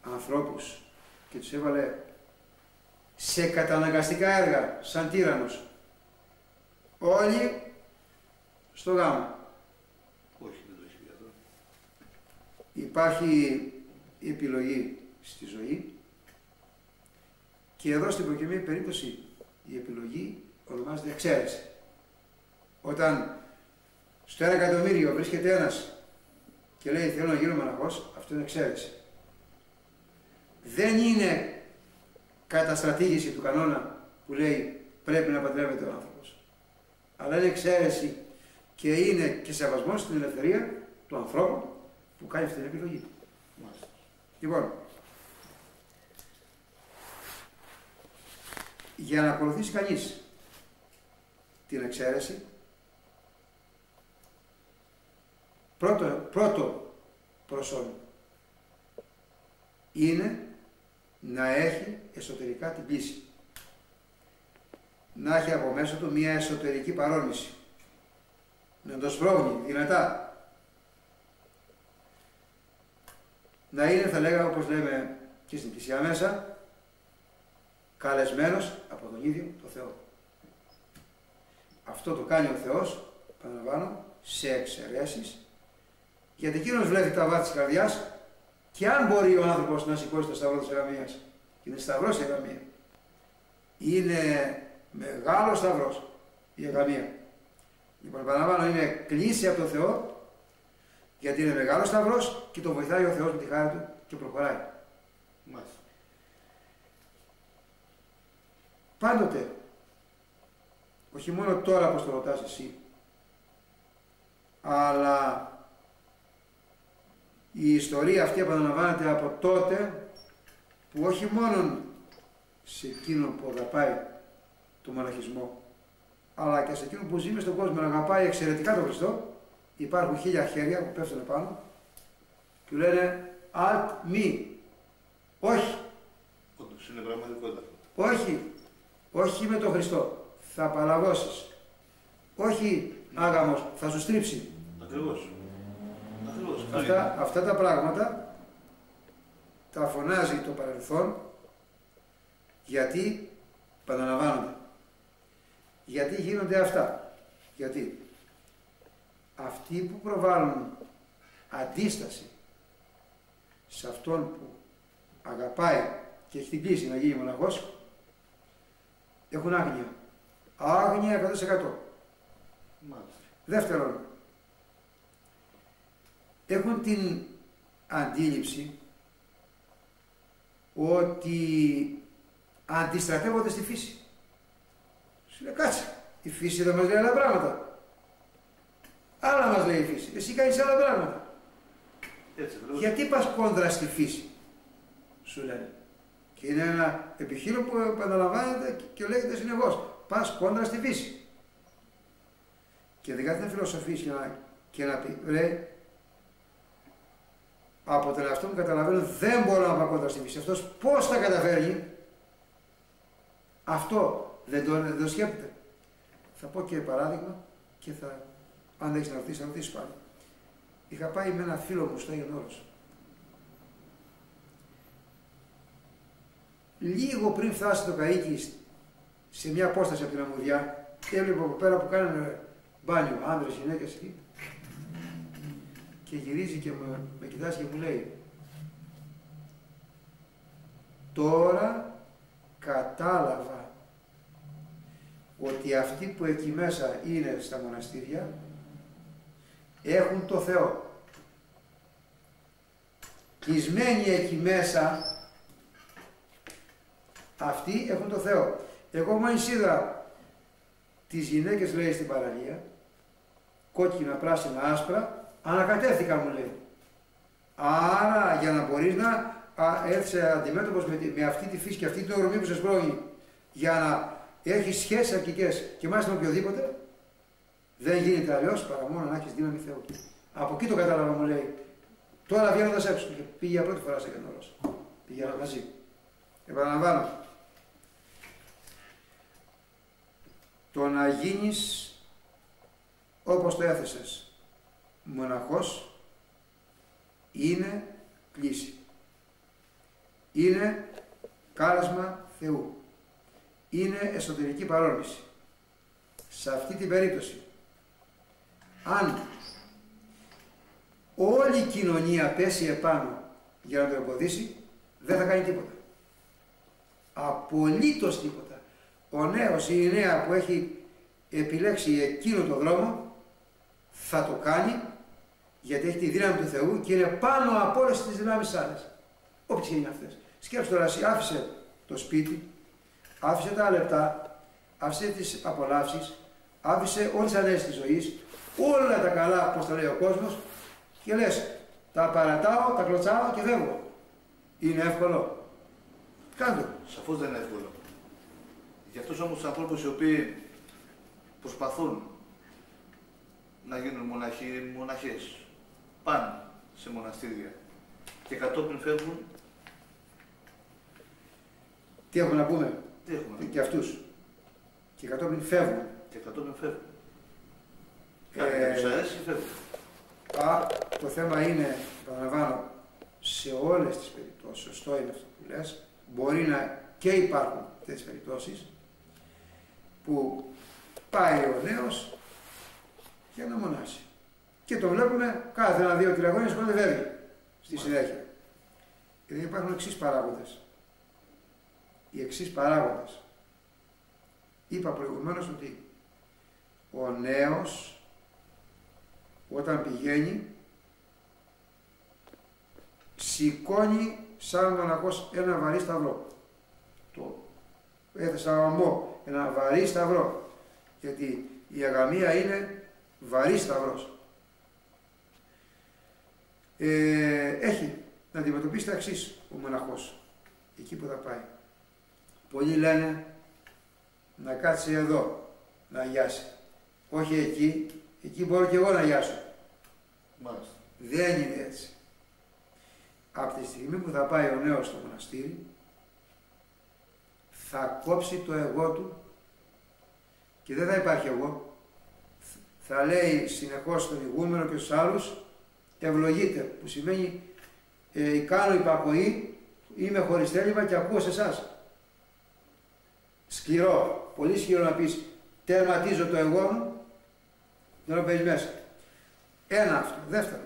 B: ανθρώπους και τους έβαλε σε καταναγκαστικά έργα, σαν τύραννος. Όλοι στο γάμο.
A: Όχι, δεν το έχει πει αυτό.
B: Υπάρχει η επιλογή στη ζωή και εδώ στην προκειμένη περίπτωση η επιλογή ονομάζεται εξαίρεση. Όταν στο 1 εκατομμύριο βρίσκεται ένας και λέει θέλω να γίνω μοναχός, αυτό είναι εξαίρεση. Δεν είναι καταστρατήγηση του κανόνα που λέει πρέπει να παντρεύεται ο άνθρωπος. Αλλά είναι εξαίρεση και είναι και σεβασμός στην ελευθερία του ανθρώπου που κάνει αυτή την επιλογή.
A: Μάλιστα.
B: Λοιπόν, για να ακολουθήσει κανείς την εξαίρεση, πρώτο προσόν είναι να έχει εσωτερικά την πλήση. Να έχει από μέσα του μια εσωτερική παρόρμηση. Να το σπρώχνει δυνατά. Να είναι, θα λέγαμε, όπως λέμε και στην Εκκλησία μέσα, καλεσμένος από τον ίδιο το Θεό. Αυτό το κάνει ο Θεός, παραλαμβάνω, σε εξαιρέσεις, γιατί εκείνος βλέπει τα βάθη της καρδιάς και αν μπορεί ο άνθρωπος να σηκώσει το σταυρό της αγαμίας, είναι σταυρός η αγαμία. Είναι μεγάλος σταυρός η αγαμία. Λοιπόν, παραλαμβάνω, είναι κλίση από τον Θεό, γιατί είναι μεγάλος σταυρός και τον βοηθάει ο Θεός με τη χάρη του και προχωράει.
A: Μάλιστα.
B: Πάντοτε, όχι μόνο τώρα πως το ρωτάς εσύ, αλλά η ιστορία αυτή επαναλαμβάνεται από τότε που όχι μόνο σε εκείνο που αγαπάει το μοναχισμό, αλλά και σε εκείνο που ζει μες στον κόσμο να αγαπάει εξαιρετικά τον Χριστό, υπάρχουν 1000 χέρια που πέφτουν πάνω και λένε «Alt me». Όχι.
A: Όντως, είναι πραγματικότητα.
B: Όχι. Όχι με τον Χριστό. Θα παλαβώσεις. Όχι άγαμος. Θα σου στρίψει.
A: Ακριβώς. Ακριβώς.
B: Αυτά τα πράγματα τα φωνάζει το παρελθόν γιατί επαναλαμβάνονται. Γιατί γίνονται αυτά. Γιατί αυτοί που προβάλλουν αντίσταση σε αυτόν που αγαπάει και έχει την κλίση να γίνει μοναχός, έχουν άγνοια. Άγνοια 100%.
A: Μάλιστα.
B: Δεύτερον, έχουν την αντίληψη ότι αντιστρατεύονται στη φύση. Σου λέει κάτσε, η φύση δεν μας λέει άλλα πράγματα. Άλλα μας λέει η φύση, εσύ κάνεις άλλα πράγματα.
A: Έτσι,
B: γιατί πας κόντρα στη φύση, σου λένε. Και είναι ένα επιχείρημα που επαναλαμβάνεται και λέγεται συνεχώς. Πας κόντρα στη φύση. Και δεν κάθεται να φιλοσοφήσει και να πει, ρε, από τον εαυτό μου καταλαβαίνω δεν μπορώ να πάω κόντρα στη φύση. Αυτός πώς θα καταφέρει, αυτό δεν το σκέπτεται. Θα πω και παράδειγμα και αν έχεις να ρωτήσεις πάλι. Είχα πάει με ένα φίλο μου στο Άγιον Όρος. Λίγο πριν φτάσει το καΐκι σε μια απόσταση από την αμμουδιά, έβλεπε από πέρα που κάνανε μπάνιο, άνδρες, γυναίκες εκεί. Και γυρίζει και με κοιτάζει και μου λέει, τώρα κατάλαβα ότι αυτοί που εκεί μέσα είναι στα μοναστήρια έχουν το Θεό. Κλεισμένοι εκεί μέσα αυτοί έχουν το Θεό. Εγώ μόλις είδα τις γυναίκες, λέει, στην παραλία, κόκκινα, πράσινα, άσπρα, ανακατεύθηκα, μου λέει. Άρα για να μπορείς να έρθεις αντιμέτωπος με αυτή τη φύση και αυτή την ορμή που σε σπρώχνει, για να έχεις σχέσεις αρκικές και μάλιστα με οποιοδήποτε, δεν γίνεται αλλιώς παρά μόνο να έχεις δύναμη Θεού. Από εκεί το κατάλαβα, μου λέει. Τώρα βγαίνοντας έξω, και πήγε για πρώτη φορά σε Άγιον Όρος. Πήγαινα μαζί. Επαναλαμβάνω. Το να γίνεις όπως το έθεσες μοναχός είναι κλίση. είναι κάλεσμα Θεού. Είναι εσωτερική παρόρμηση. Σε αυτή την περίπτωση, αν όλη η κοινωνία πέσει επάνω για να το εμποδίσει, δεν θα κάνει τίποτα. Απολύτως τίποτα. Ο νέος ή η νέα που έχει επιλέξει εκείνο το δρόμο θα το κάνει, γιατί έχει τη δύναμη του Θεού και είναι πάνω από όλες τις δυνάμεις άλλες. Όποιες είναι αυτές. Σκέψου τώρα, εσύ άφησε το σπίτι, άφησε τα λεπτά, άφησε τις απολαύσεις, άφησε όλες τις ανέσεις της ζωής, όλα τα καλά, όπως τα λέει ο κόσμος, και λες, τα παρατάω, τα κλωτσάω και φεύγω. Είναι εύκολο? Κάντο.
A: Σαφώς δεν είναι εύκολο. Για αυτούς όμως τους ανθρώπους οι οποίοι προσπαθούν να γίνουν μοναχοί, μοναχές, πάνε σε μοναστήρια και κατόπιν φεύγουν.
B: Τι έχουμε να πούμε?
A: Τι έχουμε?
B: Και αυτούς. Και κατόπιν φεύγουν.
A: Και κατόπιν φεύγουν. Κάτι τους αρέσει, φεύγουν.
B: Το θέμα είναι, επαναλαμβάνω, σε όλες τις περιπτώσεις, σωστό είναι αυτό που λες, μπορεί να και υπάρχουν τέτοιες περιπτώσεις που πάει ο νέος για να μονάσει. Και το βλέπουμε κάθε ένα-δύο τηλεγώνες που ανεβαίνει στη συνέχεια. Γιατί υπάρχουν εξής παράγοντες. Οι εξής παράγοντες. Είπα προηγουμένως ότι ο νέος όταν πηγαίνει σηκώνει σαν μοναχός ένα βαρύ σταυρό. Το έθεσα αμό, ένα βαρύ σταυρό. Γιατί η αγαμία είναι βαρύ σταυρός. Έχει να αντιμετωπίσει τα εξής ο μοναχός, εκεί που θα πάει. Πολλοί λένε να κάτσει εδώ, να αγιάσει. Όχι εκεί, εκεί μπορώ και εγώ να αγιάσω.
A: Μάλιστα.
B: Δεν είναι έτσι. Από τη στιγμή που θα πάει ο νέος στο μοναστήρι, θα κόψει το εγώ του και δεν θα υπάρχει εγώ. Θα λέει συνεχώς στον ηγούμενο και στους άλλους, ευλογείτε, που σημαίνει κάνω υπακοή, είμαι χωρίς θέλημα και ακούω σε εσάς. Σκληρό, πολύ σκληρό να πεις τερματίζω το εγώ μου, δεν το παίρνεις μέσα. Ένα αυτό. Δεύτερο,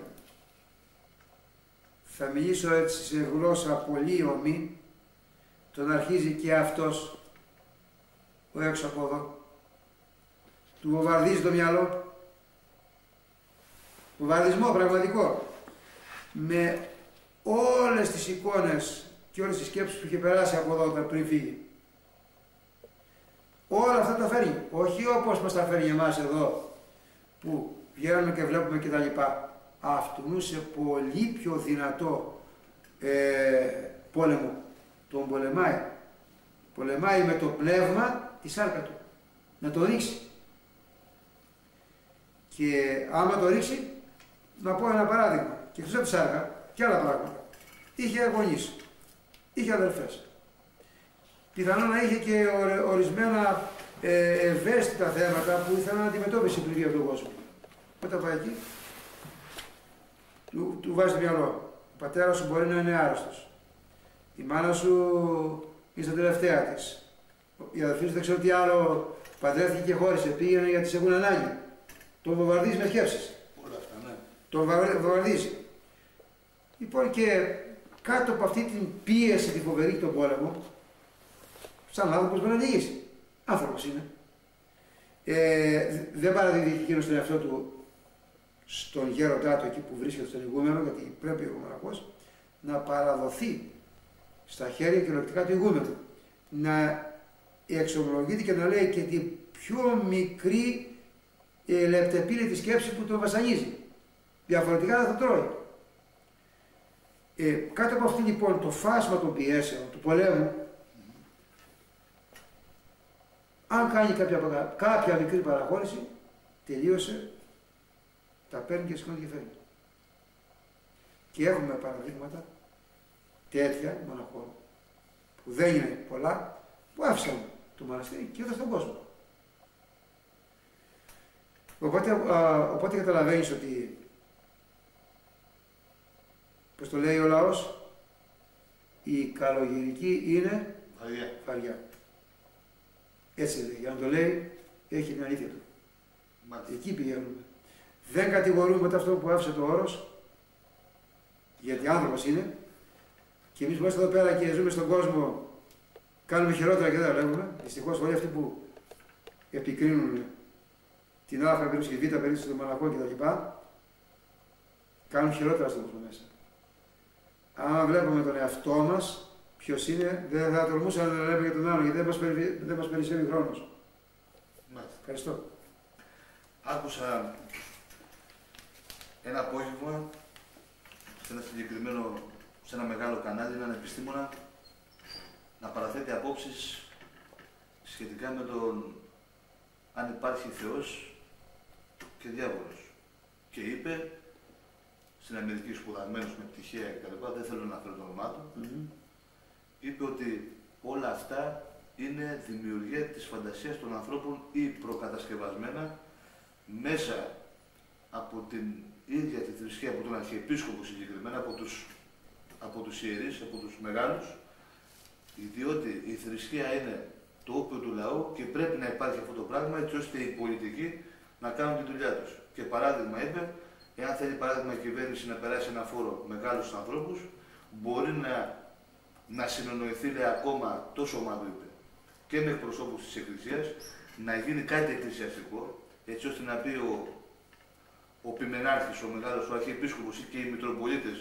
B: θα μιλήσω έτσι σε γλώσσα πολύ ομή, τον αρχίζει και αυτός ο έξω από εδώ. Του βομβαρδίζει το μυαλό. Βομβαρδισμό πραγματικό. Με όλες τις εικόνες και όλες τις σκέψεις που είχε περάσει από εδώ πριν φύγει. Όλα αυτά τα φέρνει. Όχι όπως μας τα φέρνει εμάς εδώ, που βγαίνουμε και βλέπουμε και τα λοιπά. Αυτού σε πολύ πιο δυνατό πόλεμο. Τον πολεμάει. Πολεμάει με το πνεύμα τη σάρκα του. Να το ρίξει. Και άμα το ρίξει, να πω ένα παράδειγμα. Και εκτός από τη σάρκα και άλλα πράγματα. Είχε γονείς. Είχε αδελφές. Πιθανόν να είχε και ορισμένα ευαίσθητα θέματα που ήθελαν να αντιμετώπισει η πληγή από τον κόσμο. Όταν πάει εκεί, του βάζει το μυαλό. Ο πατέρας σου μπορεί να είναι άρρωστος. Η μάνα σου είναι στα τελευταία της. Η αδελφή σου δεν ξέρω τι άλλο, παντρεύτηκε και χώρισε, πήγαινε γιατί σε έχουν ανάγκη. Τον βομβαρδίζει με σκέψεις.
A: Όλα αυτά, ναι.
B: Τον βομβαρδίζει. Λοιπόν, και κάτω από αυτή την πίεση τη φοβερή και τον πόλεμο, σαν άνθρωπος μπορεί να διηγήσει. Άνθρωπος είναι. Δεν παραδίδει εκείνος τον εαυτό του στον γέροντά του εκεί που βρίσκεται στον ηγούμενο, γιατί πρέπει ο μοναχός να παραδοθεί στα χέρια και λογικά του ηγούμενου. Να εξομολογείται και να λέει και την πιο μικρή λεπτεπίλητη σκέψη που τον βασανίζει. Διαφορετικά θα το τρώει. Κάτω από αυτή λοιπόν το φάσμα των πιέσεων, του πολέμου, αν κάνει κάποια μικρή παραχώρηση, τελείωσε, τα παίρνει και σηκώνει και φέρνει. Και έχουμε παραδείγματα τέτοια μοναχών, που δεν είναι πολλά, που άφησαν το μοναστήρι και έδωσαν στον κόσμο. Οπότε καταλαβαίνεις ότι, πώς το λέει ο λαός, η καλογερική είναι βαριά. Έτσι λέει, για να το λέει, έχει την αλήθεια του.
A: Μάλιστα.
B: Εκεί πηγαίνουμε. Δεν κατηγορούμε μετά αυτό που άφησε το όρος, γιατί άνθρωπος είναι, και εμείς που είμαστε εδώ πέρα και ζούμε στον κόσμο, κάνουμε χειρότερα και δεν τα βλέπουμε. Δυστυχώς όλοι αυτοί που επικρίνουν την Α περίπτωση και Β περίπτωση των μαλακών κτλ. Κάνουν χειρότερα στον κόσμο μέσα. Αν βλέπουμε τον εαυτό μας, ποιος είναι, δεν θα τολμούσαμε να λέμε για τον άλλον, γιατί δεν μας περισσεύει χρόνος.
A: Μάλιστα.
B: Ευχαριστώ.
A: Άκουσα ένα απόγευμα σε ένα μεγάλο κανάλι, έναν επιστήμονα, να παραθέτει απόψεις σχετικά με τον αν υπάρχει Θεός και διάβολος. Και είπε, στην Αμερική σπουδασμένος με πτυχία κτλ., δεν θέλω να φέρω το όνομά του, είπε ότι όλα αυτά είναι δημιουργία της φαντασίας των ανθρώπων ή προκατασκευασμένα μέσα από την ίδια τη θρησκεία, από τον Αρχιεπίσκοπο συγκεκριμένα, από τους ιερείς, από τους μεγάλους, διότι η θρησκεία είναι το όπιο του λαού και πρέπει να υπάρχει αυτό το πράγμα έτσι ώστε οι πολιτικοί να κάνουν τη δουλειά τους. Και παράδειγμα είπε, εάν θέλει παράδειγμα η κυβέρνηση να περάσει ένα φόρο μεγάλους ανθρώπους, μπορεί να συνεννοηθεί, λέει, ακόμα τόσο μάλλον είπε, και με εκπροσώπους της Εκκλησίας, να γίνει κάτι εκκλησιαστικό, έτσι ώστε να πει ο Πιμενάρχης, ο μεγάλος, ο Αρχιεπίσκοπος και οι Μητροπολίτες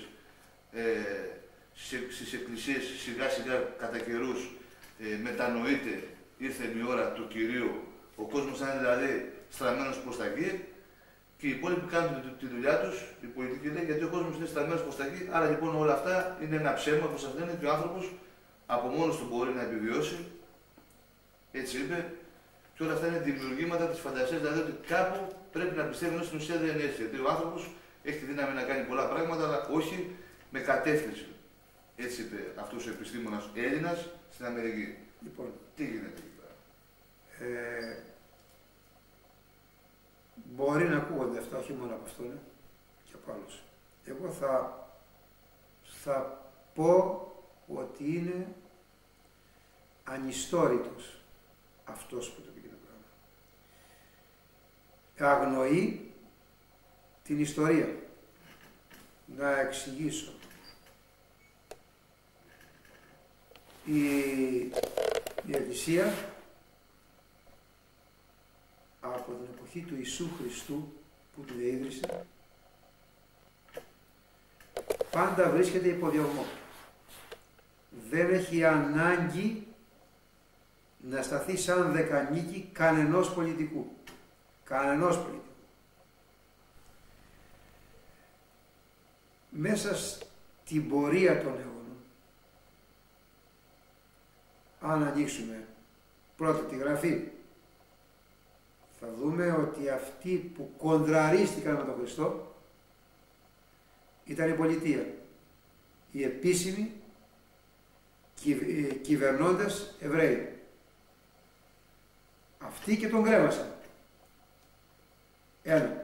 A: στις εκκλησίες σιγά σιγά κατά καιρούς μετανοείται, ήρθε η ώρα του Κυρίου, ο κόσμος θα είναι δηλαδή στραμμένος προς τα εκεί και οι υπόλοιποι κάνουν τη δουλειά τους, η πολιτική λέει, γιατί ο κόσμος είναι στραμμένος προς τα εκεί, άρα λοιπόν όλα αυτά είναι ένα ψέμα που σας λένε και ο άνθρωπος από μόνος του μπορεί να επιβιώσει, έτσι είπε, και όλα αυτά είναι δημιουργήματα της φαντασίας, δηλαδή ότι κάπου πρέπει να πιστεύει, ενώ στην ουσία δεν είναι έτσι, γιατί ο άνθρωπος έχει τη δύναμη να κάνει πολλά πράγματα, αλλά όχι με κατεύθυνση. Έτσι είπε αυτός ο επιστήμονας Έλληνας στην Αμερική.
B: Λοιπόν,
A: τι γίνεται εκεί πέρα?
B: Μπορεί να ακούγονται αυτά, όχι μόνο από αυτόν και από άλλους. Εγώ θα πω ότι είναι ανιστόρητος αυτός που το πήγε το πράγμα. Αγνοεί την ιστορία. Να εξηγήσω. Η Εκκλησία από την εποχή του Ιησού Χριστού που την ίδρυσε πάντα βρίσκεται υπό διωγμό. Δεν έχει ανάγκη να σταθεί σαν δεκανίκη κανενός πολιτικού. Κανενός πολιτικού. Μέσα στην πορεία των αιώνων, αν ανοίξουμε πρώτα τη Γραφή, θα δούμε ότι αυτοί που κοντραρίστηκαν με τον Χριστό ήταν η πολιτεία, οι επίσημοι κυβερνώντες Εβραίοι. Αυτοί και τον κρέμασαν. Ένα.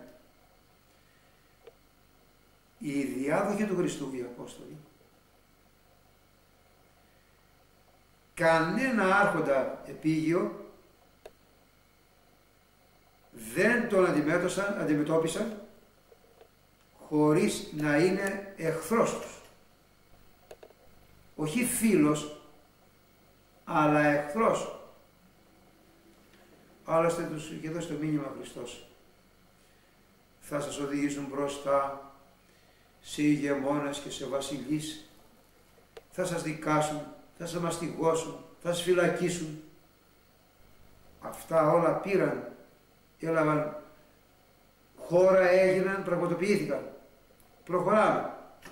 B: Οι διάδοχοι του Χριστού, οι Απόστολοι, κανένα άρχοντα επίγειο δεν τον αντιμετώπισαν χωρίς να είναι εχθρός τους. Όχι φίλος, αλλά εχθρός. Άλλωστε τους είχε δώσει το μήνυμα Χριστός. Θα σας οδηγήσουν μπροστά σε ηγεμόνες και σε βασιλείς, θα σας δικάσουν, θα σας μαστιγώσουν, θα σας φυλακίσουν. Αυτά όλα πήραν, έλαβαν χώρα, έγιναν, πραγματοποιήθηκαν. Προχωράμε.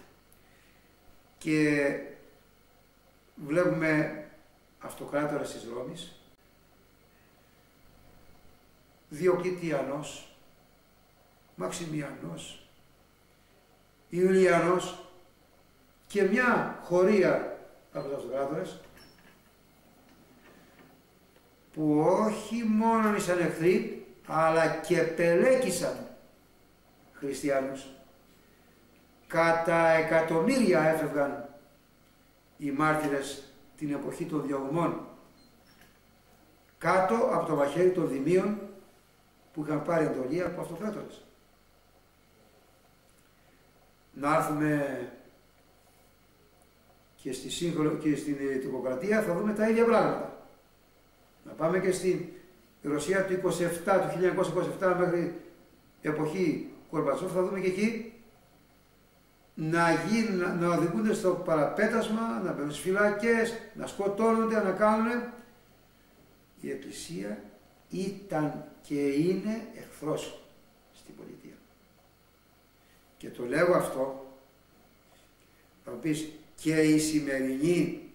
B: Και βλέπουμε αυτοκράτορας της Ρώμης, Διοκλητιανός, Μαξιμιανός, Ιουλιανός και μια χωρία από τους αυτοκράτορες που όχι μόνο ήσαν εχθροί, αλλά και πελέκησαν χριστιανούς. Κατά εκατομμύρια έφευγαν οι μάρτυρες την εποχή των διωγμών κάτω από το μαχαίρι των δημίων που είχαν πάρει εντολή από αυτοκράτορες. Να έρθουμε και στην τυποκρατία, θα δούμε τα ίδια πράγματα. Να πάμε και στην Ρωσία του 1927 μέχρι εποχή Κορμπατσόφ, θα δούμε και εκεί να οδηγούνται στο παραπέτασμα, να μπαίνουν στις φυλακές, να σκοτώνονται, να κάνουν. Η Εκκλησία ήταν και είναι εχθρός στην πολιτεία. Και το λέγω αυτό, θα μου πεις, και η σημερινή,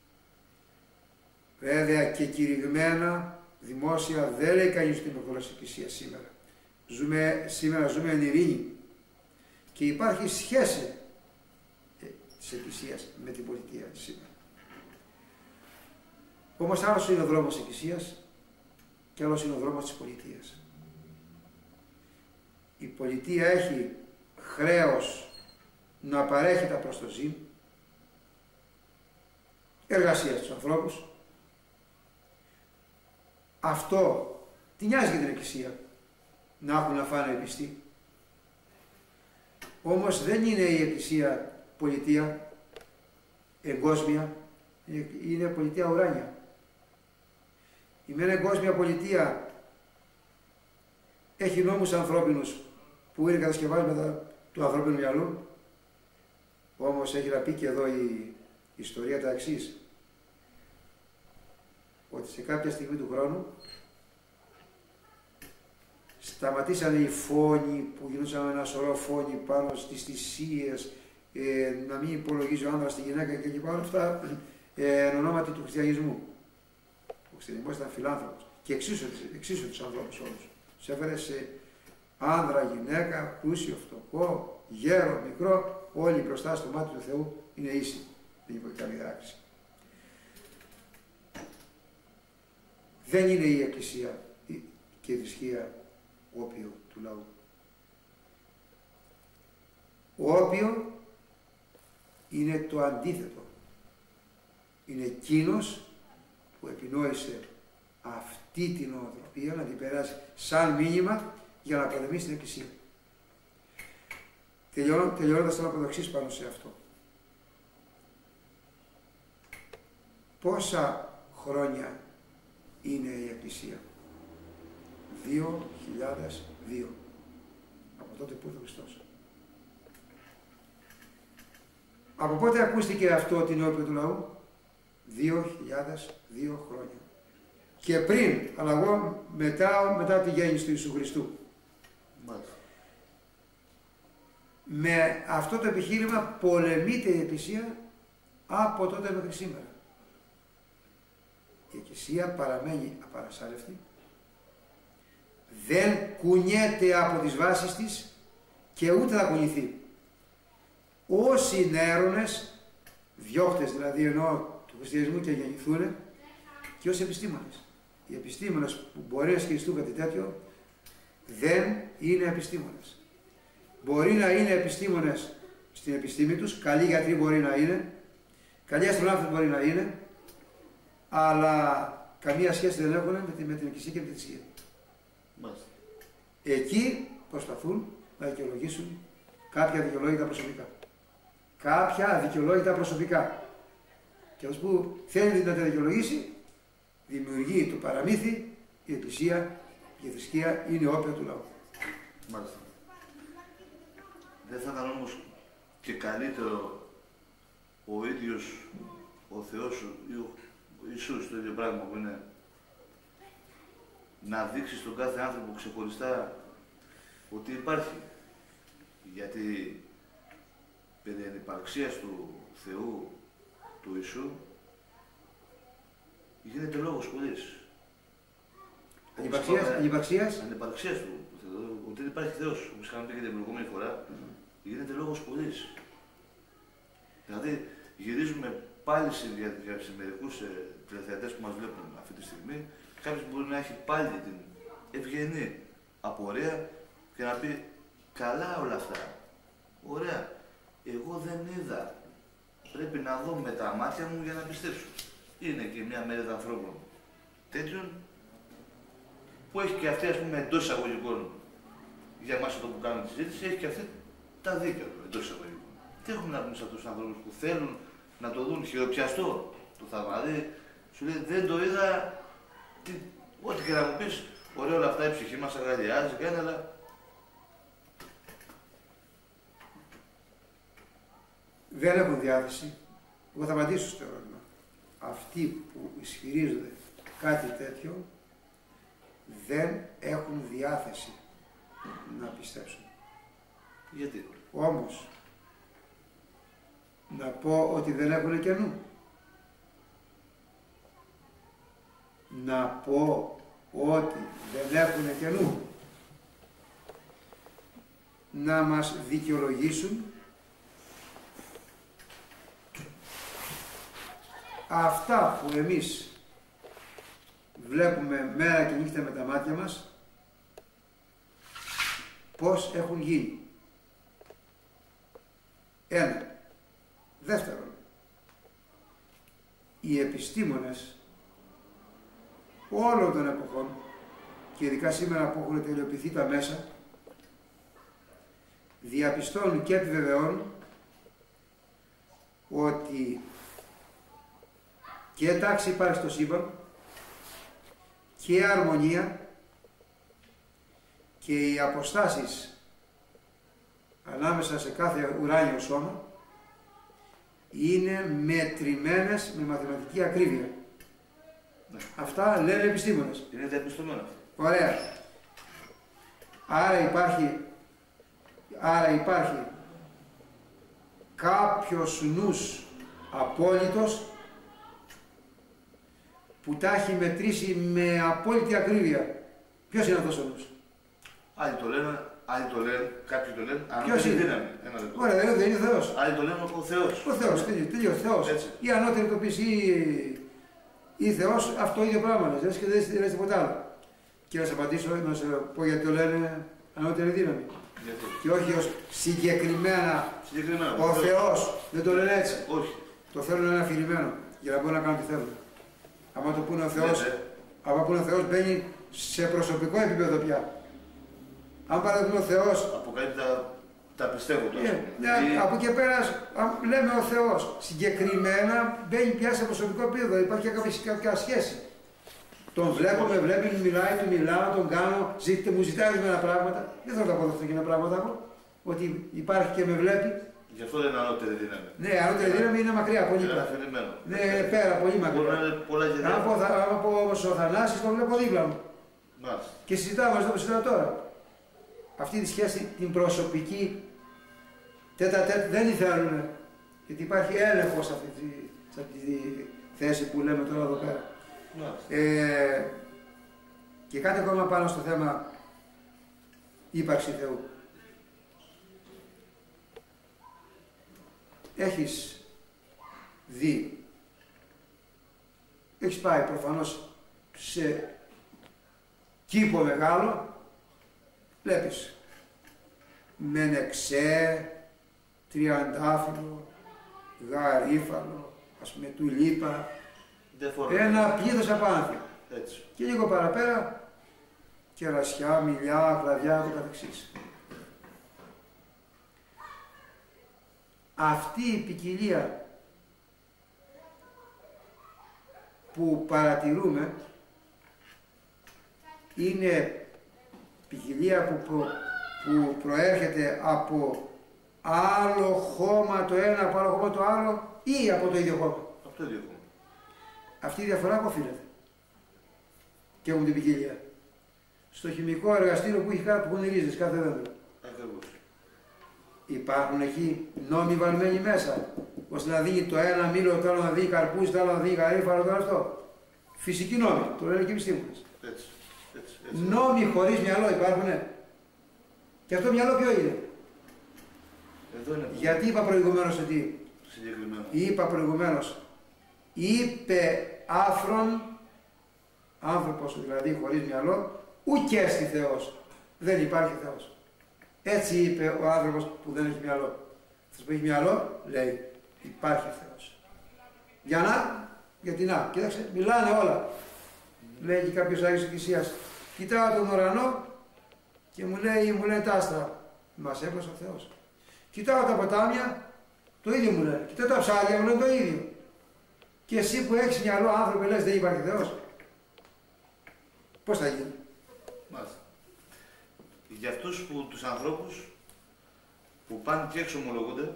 B: βέβαια και κηρυγμένα, δημόσια, δεν λέει κανείς την Ορθόδοξη Εκκλησία σήμερα. Σήμερα ζούμε εν ειρήνη και υπάρχει σχέση της Εκκλησίας με την πολιτεία σήμερα. Όμως άλλος είναι ο δρόμος της Εκκλησίας και άλλος είναι ο δρόμος της πολιτείας. Η πολιτεία έχει χρέος να παρέχει τα προστοζήν, εργασία στους ανθρώπους. Αυτό τι νοιάζει για την Εκκλησία, να έχουν να φάνε πιστοί. Όμως δεν είναι η Εκκλησία πολιτεία εγκόσμια, είναι πολιτεία ουράνια. Η μεν εγκόσμια πολιτεία έχει νόμους ανθρώπινους που είναι κατασκευάσματα του ανθρώπινου μυαλού, όμως έχει να πει και εδώ η ιστορία τα εξής, ότι σε κάποια στιγμή του χρόνου σταματήσανε οι φόνοι που γινούσαν ένα σωρό φόνοι πάνω στις θυσίες, να μην υπολογίζει ο άνδρας τη γυναίκα και λοιπά, όλα αυτά εν ονόματι του χριστιανισμού. Ο χριστιανισμός ήταν φιλάνθρωπος και εξίσου τους ανθρώπους όλους. Τους έφερε σε άνδρα, γυναίκα, πλούσιο, φτωχό, γέρο, μικρό, όλοι μπροστά στο μάτι του Θεού είναι ίσοι. Δεν υπάρχει καμία διάκριση. Δεν είναι η Εκκλησία και η θρησκεία όπιο του λαού. Όπιο είναι το αντίθετο. Είναι εκείνος που επινόησε αυτή την νοοτροπία να την περάσει σαν μήνυμα για να πολεμήσει την Εκκλησία. Τελειώνοντας θέλω να πω το εξής πάνω σε αυτό. Πόσα χρόνια είναι η Εκκλησία? 2002. Από τότε που ήρθε ο Χριστός. Από πότε ακούστηκε αυτό την όπιο του λαού? 2002 χρόνια. Και πριν, αλλά εγώ μετά τη γέννηση του Ιησού Χριστού.
A: Μάλιστα.
B: Με αυτό το επιχείρημα πολεμείται η Εκκλησία από τότε μέχρι σήμερα. Η Εκκλησία παραμένει απαρασάλευτη, δεν κουνιέται από τις βάσεις της και ούτε θα κουνηθεί. Όσοι νέρονες, διώχτες δηλαδή εννοώ του χριστιανισμού και γεννηθούν, και ως επιστήμονες. Οι επιστήμονες που μπορεί να σκεφτούν κάτι τέτοιο δεν είναι επιστήμονες. Μπορεί να είναι επιστήμονες στην επιστήμη τους, καλοί γιατροί μπορεί να είναι, καλοί αστροναύτες μπορεί να είναι, αλλά καμία σχέση δεν έχουν με την Εκκλησία και με τη θρησκεία. Εκεί προσπαθούν να δικαιολογήσουν κάποια δικαιολόγητα προσωπικά. Κάποια δικαιολόγητα προσωπικά. Και αυτός που θέλει να τα δικαιολογήσει, δημιουργεί το παραμύθι, η Εκκλησία και η θρησκεία είναι όπια του λαού.
A: Μάλιστα. Δεν θα ήταν όμως και καλύτερο ο ίδιος ο Θεός ή ο Ιησούς, το ίδιο πράγμα που είναι, να δείξει στον κάθε άνθρωπο ξεχωριστά ότι υπάρχει? Γιατί περί ανυπαρξίας του Θεού, του Ιησού, γίνεται λόγος χωρίς. Ανυπαρξίας του Θεού, ότι δεν υπάρχει Θεός, όπως είχαμε πει και την προηγούμενη φορά, γίνεται λόγος χωρίς. Δηλαδή, γυρίζουμε πάλι σε μερικούς τηλεθεατές που μας βλέπουν αυτή τη στιγμή, κάποιος μπορεί να έχει πάλι την ευγενή απορία και να πει καλά όλα αυτά, ωραία, εγώ δεν είδα πρέπει να δω με τα μάτια μου για να πιστέψω. Είναι και μια μερίδα ανθρώπων τέτοιων που έχει και αυτή, ας πούμε, εντός εισαγωγικών, για εμάς εδώ που κάνουμε τη συζήτηση, έχει και αυτή τα δίκαια του εντός εισαγωγικών. Τι έχουν να πούν σε αυτούς τους ανθρώπους που θέλουν να το δουν χειροπιαστό το θαύμα? Δηλαδή, σου λέει δεν το είδα, ό,τι και να μου πεις, ωραία όλα αυτά, η ψυχή μας αγκαλιάζει, κάνει, αλλά
B: δεν έχουν διάθεση. Εγώ θα απαντήσω στο ερώτημα. Αυτοί που ισχυρίζονται κάτι τέτοιο δεν έχουν διάθεση να πιστέψουν.
A: γιατί?
B: Όμως, να πω ότι δεν έχουν καινού. Να πω ότι δεν έχουν καινού. Να μας δικαιολογήσουν αυτά που εμείς βλέπουμε μέρα και νύχτα με τα μάτια μας, πώς έχουν γίνει. Ένα. Δεύτερον, οι επιστήμονες όλων των εποχών, και ειδικά σήμερα που έχουν τελειοποιηθεί τα μέσα, διαπιστώνουν και επιβεβαιώνουν ότι και τάξη υπάρχει στο σύμπαν και αρμονία, και οι αποστάσεις ανάμεσα σε κάθε ουράνιο σώμα είναι μετρημένες με μαθηματική ακρίβεια.
A: Ναι.
B: Αυτά λένε οι επιστήμονες.
A: Είναι διαπιστωμένο αυτό.
B: Ωραία. Άρα υπάρχει κάποιος νους απόλυτος που τα έχει μετρήσει με απόλυτη ακρίβεια. Ποιος είναι αυτός ο νους?
A: Άλλοι το λένε, κάποιοι το λένε,
B: Ποιος είναι?
A: δύναμη.
B: Ωραία, δεν είναι Θεός.
A: Άλλοι το λένε ο Θεός.
B: Ο Θεός, τελείως Θεός.
A: Έτσι.
B: Ή ανώτερη τοπής ή Θεός, αυτό το ίδιο πράγμα λες και δεν λες τίποτα άλλο. Και να σε απαντήσω, να σε πω γιατί το λένε ανώτερη δύναμη.
A: Γιατί?
B: Και όχι ως συγκεκριμένα ο Θεός, δεν το λένε έτσι.
A: Όχι.
B: Το θέλουν να είναι αφηρημένο για να μπορούν να κάνουν τι θέλουν. Άμα το πούνε ο Θεός, άμα πούνε ο Θεός μπαίνει σε προσωπικό επίπεδο πια. Αν παραδείγμα ο Θεός.
A: Από κάτι τα πιστεύω τώρα.
B: Από εκεί πέρα λέμε ο Θεός. Συγκεκριμένα μπαίνει πια σε προσωπικό επίπεδο. Υπάρχει κάποια σχέση. Τον βλέπω, με βλέπει, μιλάει, του μιλάω, τον κάνω, μου ζητάει ορισμένα πράγματα. Δεν θέλω να τα αποδεχτώ εκείνα πράγματα εγώ. Ότι υπάρχει και με βλέπει.
A: Γι' αυτό δεν είναι ανώτερη δύναμη.
B: Ναι, ανώτερη δύναμη είναι μακριά, πολύ μακριά. Ναι, πέρα, πολύ μακριά. Αν πω όμως ο Θανάσης, τον βλέπω δίπλα μου.
A: Μάλιστα.
B: Και συζητάω μαζί που συζητάω τώρα. Αυτή τη σχέση, την προσωπική, τέτα-τέτ δεν τη θέλουν. Γιατί υπάρχει έλεγχος σε αυτή τη θέση που λέμε τώρα εδώ πέρα. Και κάτι ακόμα πάνω στο θέμα ύπαρξη Θεού. Έχεις δει, έχεις πάει προφανώς σε κήπο μεγάλο, βλέπεις μενεξέ, τριαντάφυλλο, γαρίφαλο, ας πούμε τουλίπα, ένα πλήθος απάνθια. Και λίγο παραπέρα κερασιά, μιλιά, κλαδιά και καθεξής. Αυτή η ποικιλία που παρατηρούμε είναι ποικιλία που προέρχεται από άλλο χώμα το ένα, από άλλο χώμα το άλλο ή από το ίδιο χώμα.
A: Από το ίδιο χώμα.
B: Αυτή η διαφορά που οφείλεται και έχουν την ποικιλία. Στο χημικό εργαστήριο που έχουν ρίζες κάθε δέντρο.
A: Ακριβώς.
B: Υπάρχουν εκεί νόμοι βαλμένοι μέσα, ώστε να δίνει το ένα μήλο, το άλλο να δίνει καρπούς, το άλλο να δίνει γαρίφαλο, το άλλο αυτό. Φυσικοί νόμοι, το λένε και οι επιστήμονες.
A: Έτσι.
B: Νόμοι χωρίς μυαλό υπάρχουνε. Και αυτό μυαλό ποιο είναι?
A: Εδώ είναι.
B: Γιατί είπα προηγουμένως ότι.
A: Συγκεκριμένα.
B: Είπα προηγουμένως. Είπε άφρον, άνθρωπος δηλαδή χωρίς μυαλό, ουκ έστι Θεός. Δεν υπάρχει Θεός. Έτσι είπε ο άνθρωπος που δεν έχει μυαλό. Αυτός που έχει μυαλό λέει, υπάρχει Θεός. Γιατί να, κοίταξε, μιλάνε όλα. Λέει και κάποιος Άγιος Εκκλησίας, κοιτάω τον ουρανό και μου λέει τα άστρα. Μας έπλασε ο Θεός. Κοιτάω τα ποτάμια, το ίδιο μου λένε. Κοιτάω τα ψάρια, μου λένε το ίδιο. Και εσύ που έχεις μυαλό άνθρωπο λες δεν υπάρχει Θεός. Πώς θα γίνει?
A: Μάλιστα. Για αυτούς τους ανθρώπους που πάνε και εξομολογούνται,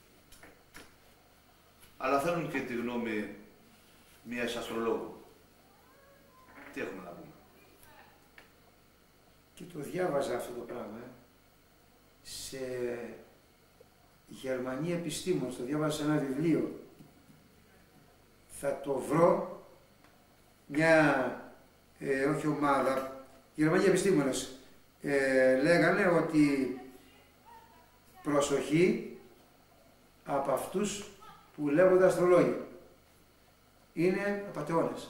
A: αλλά θέλουν και τη γνώμη μιας αστρολόγου. Τι έχουμε να πούμε?
B: Και το διάβαζα αυτό το πράγμα, σε Γερμανοί επιστήμονες, το διάβαζα σε ένα βιβλίο. Θα το βρω, όχι ομάδα, Γερμανοί επιστήμονες λέγανε ότι προσοχή από αυτούς που λέγονται αστρολόγοι. Είναι απατεώνες.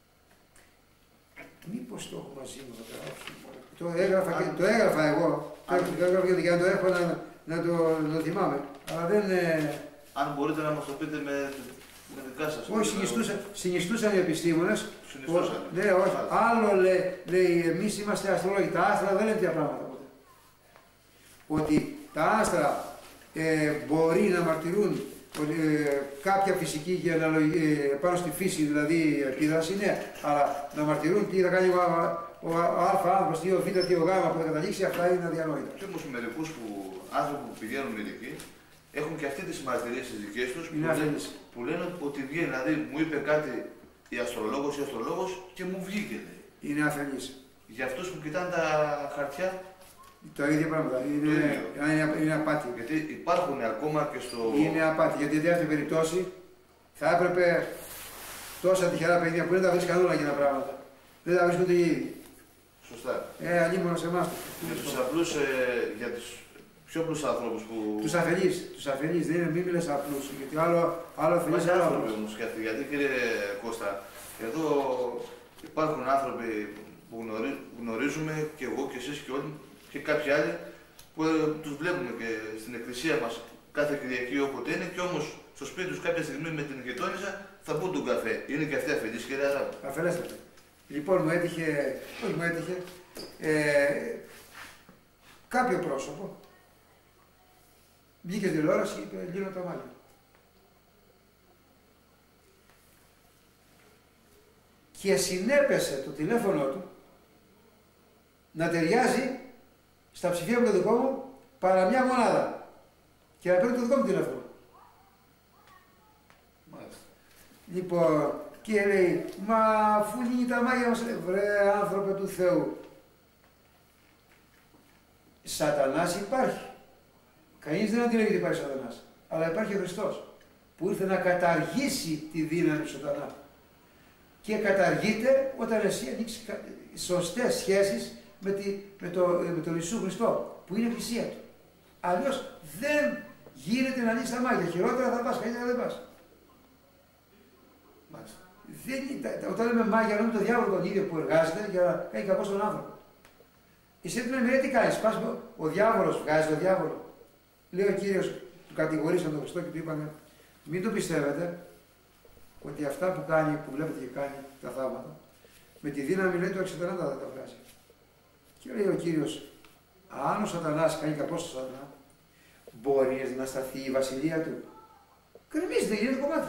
B: Μήπως το έχω μαζί μου τώρα, το έγραφα εγώ, για να το έχω να το θυμάμαι, αλλά δεν...
A: Αν μπορείτε να μας το πείτε με δικά σας.
B: Όχι, συνιστούσαν οι επιστήμονες.
A: Συνιστούσαν.
B: Ναι, όχι. Άλλο λέει, εμείς είμαστε αστρολόγοι, τα άστρα δεν είναι τέτοια πράγματα ποτέ. Ότι τα άστρα μπορεί να μαρτυρούν κάποια φυσική πάνω στη φύση, δηλαδή επίδραση, ναι, αλλά να μαρτυρούν τι θα κάνει ο Α άνθρωπος, τι ο Β, τι ο Γ που θα καταλήξει, αυτά είναι αδιανόητα.
A: Και όμως μερικούς άνθρωποι που πηγαίνουν ειδικοί έχουν και αυτοί τις μαρτυρίες τις δικές τους που λένε ότι βγαίνει, δηλαδή μου είπε κάτι η αστρολόγος ή ο αστρολόγος και μου βγήκε.
B: Είναι αφελής.
A: Για αυτούς που κοιτάνε τα χαρτιά.
B: Το ίδιο πράγματα. Είναι απάτη.
A: Γιατί υπάρχουν ακόμα και στο.
B: Είναι απάτη. Γιατί σε αυτή την περίπτωση θα έπρεπε τόσα τυχερά παιδιά που δεν τα βρίσκαν όλα για τα πράγματα. Δεν τα βρίσκονται οι ίδιοι.
A: Σωστά.
B: Αλλήμον σε εμάς.
A: Για τους απλούς, για τους πιο απλούς ανθρώπους που.
B: Τους αφελείς. Δεν είναι, μην μιλές απλούς. Γιατί άλλο αφελείς.
A: Είναι άνθρωποι όμως και αυτοί. Γιατί κύριε Κώστα, εδώ υπάρχουν άνθρωποι που γνωρίζουμε και εγώ και εσείς και όλοι. Και κάποιοι άλλοι που τους βλέπουμε και στην εκκλησία μας κάθε Κυριακή όποτε είναι και όμως στο σπίτι τους κάποια στιγμή με την γειτόνισσα θα πούν τον καφέ. Είναι και αυτοί αφελείς, κύριε Αράβη.
B: Αφελέστατα. Λοιπόν, μου έτυχε κάποιο πρόσωπο βγήκε στην τηλεόραση και είπε λύνω τα μάτια. Και συνέπεσε το τηλέφωνο του να ταιριάζει στα ψηφία με το δικό μου παρά μια μονάδα. Και να παίρνει το δικό μου τηλέφωνο.
A: Μάλιστα.
B: Λοιπόν, και λέει, μα αφού λύνει τα μάγια μας, λέει, βρε άνθρωπε του Θεού. Σατανάς υπάρχει. Κανείς δεν αντιλέγει ότι υπάρχει σατανάς. Αλλά υπάρχει ο Χριστός, που ήρθε να καταργήσει τη δύναμη του σατανά. Και καταργείται όταν εσύ ανοίξεις σωστές σχέσεις με τον Ιησού Χριστό, που είναι η Εκκλησία του. Αλλιώς δεν γίνεται να λύσει τα μάγια. Χειρότερα θα πας, καλύτερα δεν πας. Όταν λέμε μάγια, λέμε το διάβολο τον ίδιο που εργάζεται για να κάνει κακό στον άνθρωπο. Εσύ του λέμε, τι κάνεις, πας, ο διάβολος βγάζει τον διάβολο. Λέει ο Κύριος, του κατηγορήσαν τον Χριστό και του είπανε, μην το πιστεύετε ότι αυτά που κάνει, που βλέπετε και κάνει τα θαύματα, με τη δύναμη λέει του εξωτερικά θα τα βγάζει. Και λέει ο Κύριος, αν ο σατανάς κάνει κακό στο σατανά, μπορεί να σταθεί η βασιλεία του. Κρεμίζεται, γίνεται κομμάτι.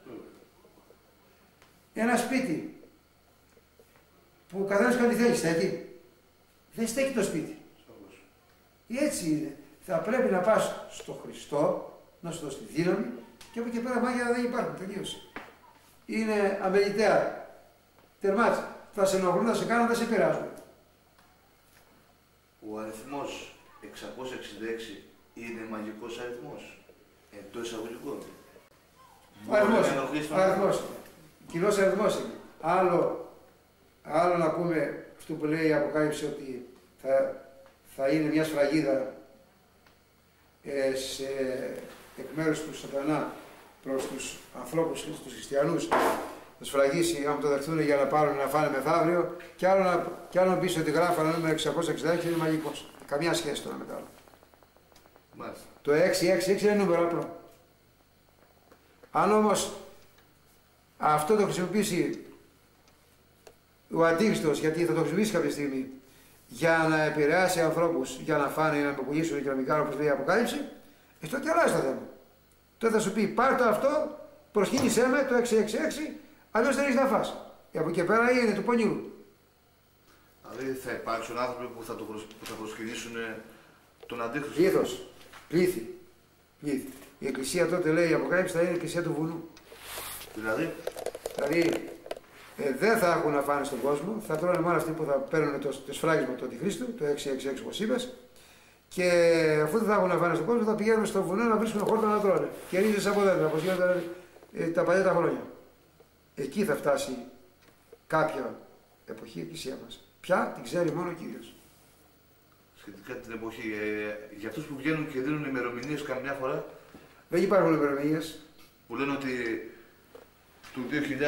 B: Ένα σπίτι που ο καθένας κάνει θέλει, στέκει. Δεν στέκει το σπίτι. Έτσι είναι. Θα πρέπει να πας στο Χριστό, να σου δώσει τη δύναμη και από εκεί πέρα μάγια δεν υπάρχουν. Τελείωσε. Είναι αμεληταία. Τερμάτισε. Θα σε ενοχλούν, θα σε κάνουν, θα σε πειράζουν.
A: Ο αριθμός 666 είναι μαγικός αριθμός. Εντός εισαγωγικών.
B: Ο αριθμός. Κοινός αριθμός είναι. Άλλο να πούμε αυτό που λέει η Αποκάλυψη ότι θα είναι μια σφραγίδα εκ μέρους του σατανά προς τους ανθρώπους, τους χριστιανούς, θα σφραγίσει άμα το δεχτούν για να πάρουν να φάνε μεθαύριο, και άλλο να πεις ότι γράφανε νούμερο 666 είναι μαγικός. Καμιά σχέση τώρα με το άλλο.
A: Μάλιστα.
B: Το 666 είναι νούμερο απλό. Αν όμως αυτό το χρησιμοποιήσει ο Αντίχριστος, γιατί θα το χρησιμοποιήσει κάποια στιγμή, για να επηρεάσει ανθρώπους, για να φάνε ή να πουλήσουν οικονομικά, όπως λέει η Αποκάλυψη, τότε αλλάζει το θέμα. Τότε θα σου πει: πάρ' το αυτό, προσκύνησέ με το 666, αλλιώς δεν έχεις να φας. Από εκεί πέρα είναι του πονηρού.
A: Δηλαδή θα υπάρξουν άνθρωποι που θα προσκυνήσουν τον Αντίχριστο.
B: Πλήθος. Πλήθη. Η εκκλησία τότε, λέει η Αποκάλυψη, θα είναι η εκκλησία του βουνού.
A: Δηλαδή
B: δεν θα έχουν να φάνε στον κόσμο, θα τρώνε μόνο αυτοί που θα παίρνουν το σφράγισμα του Αντιχρίστου, το 666 όπως είπες, και αφού δεν θα έχουν να φάνε στον κόσμο, θα πηγαίνουν στο βουνό να βρίσκουν χόρτα να τρώνε. Και ρίζες από δέντρα, όπως γίνονταν τα παλιά τα χρόνια. Εκεί θα φτάσει κάποια εποχή η εκκλησία μας. Πια την ξέρει μόνο ο Κύριος.
A: Σχετικά την εποχή, για αυτούς που βγαίνουν και δίνουν ημερομηνίες καμιά φορά.
B: Δεν υπάρχουν ημερομηνίες.
A: Που λένε ότι του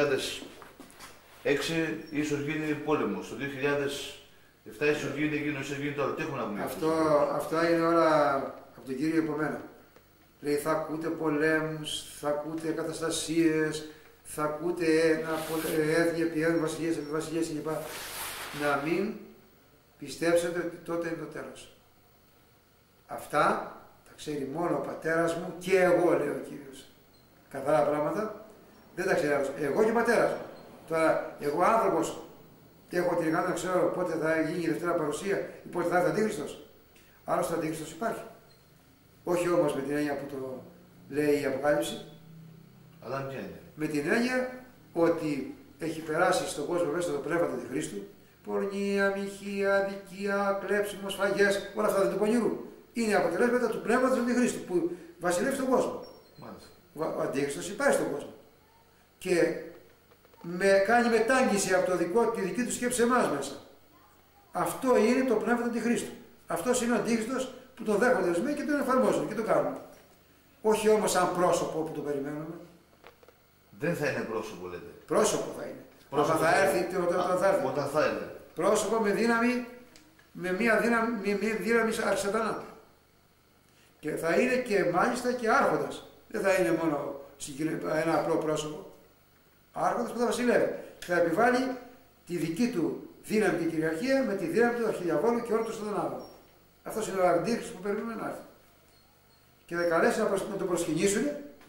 A: 2006 ίσως γίνει πόλεμος, το 2007 ίσως γίνει εκείνο, ίσως γίνει τώρα. Τι έχουν να πούμε?
B: Αυτά είναι όλα από τον Κύριο από μένα. Λέει θα ακούτε πολέμους, θα ακούτε καταστασίες, θα ακούτε έθνη επί έθνη, βασιλείες επί βασιλείες κλπ. Να μην πιστέψετε ότι τότε είναι το τέλος. Αυτά τα ξέρει μόνο ο πατέρας μου και εγώ, λέει ο Κύριος. Καθαρά πράγματα δεν τα ξέρω. Εγώ και ο πατέρας μου. Τώρα, εγώ άνθρωπος, έχω την ικανότητα να ξέρω πότε θα γίνει η Δευτέρα Παρουσία ή πότε θα έρθει ο Αντίχριστος. Άλλωστε ο Αντίχριστος υπάρχει. Όχι όμως με την έννοια που το λέει η Αποκάλυψη.
A: Αλλά ποια είναι? Με
B: την έννοια ότι έχει περάσει στον κόσμο μέσα το πνεύμα του Αντιχρίστου. Πορνεία, μοιχεία, αδικία, κλέψιμο, σφαγές, όλα αυτά του πονηρού. Είναι αποτελέσματα του πνεύματος του Αντιχρίστου που βασιλεύει στον κόσμο. Ο Αντίχριστος υπάρχει στον κόσμο. Και κάνει μετάγγιση από τη δική του σκέψη σε εμάς μέσα. Αυτό είναι το πνεύμα του Αντιχρίστου. Αυτός είναι ο Αντίχριστος που τον δέχονται ορισμένοι και τον εφαρμόζουν και το κάνουν. Όχι όμως σαν πρόσωπο που το περιμένουμε.
A: Δεν θα είναι πρόσωπο, λέτε.
B: Πρόσωπο θα είναι. Πρόσωπο θα έρθει
A: όταν θα έρθει.
B: Πρόσωπο με δύναμη, με μια δύναμη αρσατανά. Και θα είναι και μάλιστα και άρχοντας. Δεν θα είναι μόνο ένα απλό πρόσωπο. Άρχοντας που θα βασιλεύει. Θα επιβάλλει τη δική του δύναμη και κυριαρχία με τη δύναμη του αρχιδιαβόλου και όλου του σατανάδου. Αυτός είναι ο Αντίχριστος που περιμένουμε να έρθει. Και θα καλέσει να τον προσκυνήσουν.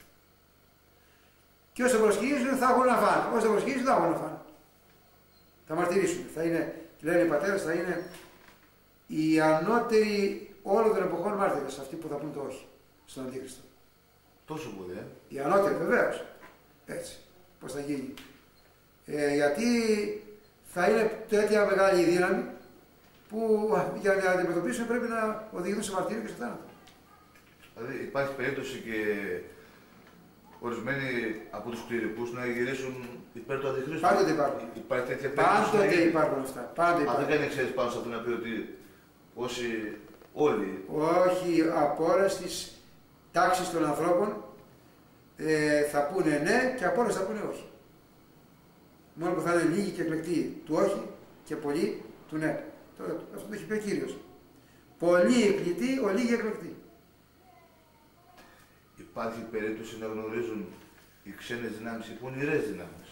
B: Και όσοι τον προσκυνήσουν θα έχουν να φάνε. Όσοι τον προσκυνήσουν θα έχουν να φάνε. Θα μαρτυρήσουν. Θα είναι, λένε οι πατέρες, θα είναι οι ανώτεροι όλων των εποχών μάρτυρες. Αυτοί που θα πούν το όχι στον Αντίχριστο.
A: Τόσο πολύ,
B: Οι ανώτεροι, βεβαίως. Έτσι. Πώς θα γίνει. Γιατί θα είναι τέτοια μεγάλη δύναμη που για να αντιμετωπίσουν πρέπει να οδηγηθούν σε μαρτύριο και σε θάνατο.
A: Δηλαδή υπάρχει περίπτωση και ορισμένοι από τους κληρικούς να γυρίσουν υπέρ του Αντιχρίστου.
B: Πάντοτε υπάρχουν.
A: Υπάρχει τέτοια περίπτωση.
B: Πάντοτε υπάρχουν αυτά. Πάντοτε υπάρχουν.
A: Αν δεν κάνει εξαίρεση πάνω σε αυτό να πει ότι όσοι όλοι.
B: Όχι, από όλες τις τάξεις των ανθρώπων θα πούνε ναι και από όλες θα πούνε όχι. Μόνο που θα είναι λίγοι και εκλεκτοί του όχι και πολλοί του ναι. Αυτό το έχει πει ο Κύριος. Πολλοί εκλεκτοί, ο λίγοι εκλεκτοί.
A: Υπάρχει περίπτωση να γνωρίζουν οι ξένες δυνάμεις, οι πονηρές δυνάμεις.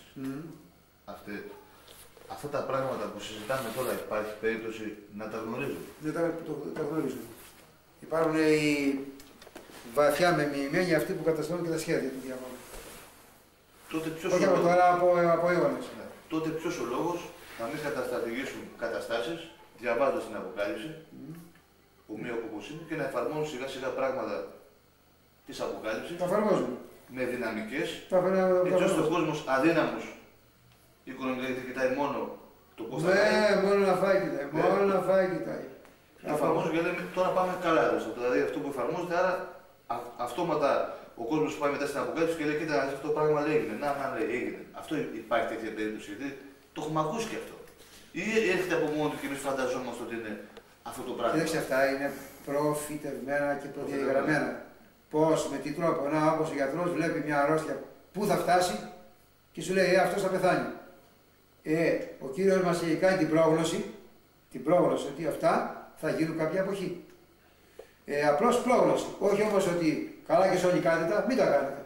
A: Αυτά τα πράγματα που συζητάμε τώρα, υπάρχει περίπτωση να τα γνωρίζουν?
B: Δεν τα γνωρίζουν. Υπάρχουν οι βαθιά μεμοιημένοι αυτοί που καταστρώνουν και τα σχέδια του διαβόλου.
A: Τότε ποιος
B: όχι από τώρα, από αιώνες.
A: Ναι. Τότε ποιος ο λόγος να μην καταστρατηγήσουν καταστάσεις, διαβάζοντας την Αποκάλυψη, ομοίω όπως είναι, και να εφαρμόζουν σιγά σιγά πράγματα της Αποκάλυψης.
B: Τα εφαρμόζουν.
A: Με δυναμικές, έτσι ώστε ο κόσμος αδύναμος οικονομικά κοιτάει μόνο το πώς θα πάει.
B: Ναι, μόνο να φάει κοιτάει. Μόνο να φάει κοιτάει.
A: Εφαρμόζουν και λέμε τώρα πάμε καλά. Δηλαδή αυτό που εφαρμόζεται, άρα αυτόματα ο κόσμος που πάει μετά στην Αποκάλυψη και λέει: κοίτα, αυτό το πράγμα έγινε. Να, λέει, έγινε. Αυτό υπάρχει τέτοια περίπτωση, γιατί το έχουμε ακούσει και αυτό. Ή έρχεται από μόνο του και εμείς φανταζόμαστε ότι είναι αυτό το πράγμα?
B: Κοιτάξτε, αυτά είναι προφητευμένα και προδιαγραμμένα. Πώς, με τι τρόπο? Να, όπως ο γιατρός βλέπει μια αρρώστια πού θα φτάσει και σου λέει: αυτός θα πεθάνει. Ο Κύριος μας έχει κάνει την πρόγνωση ότι αυτά θα γίνουν κάποια εποχή. Απλώς πρόγνωση. Όχι όμως ότι καλά και όλοι κάνετε τα, μην τα κάνετε.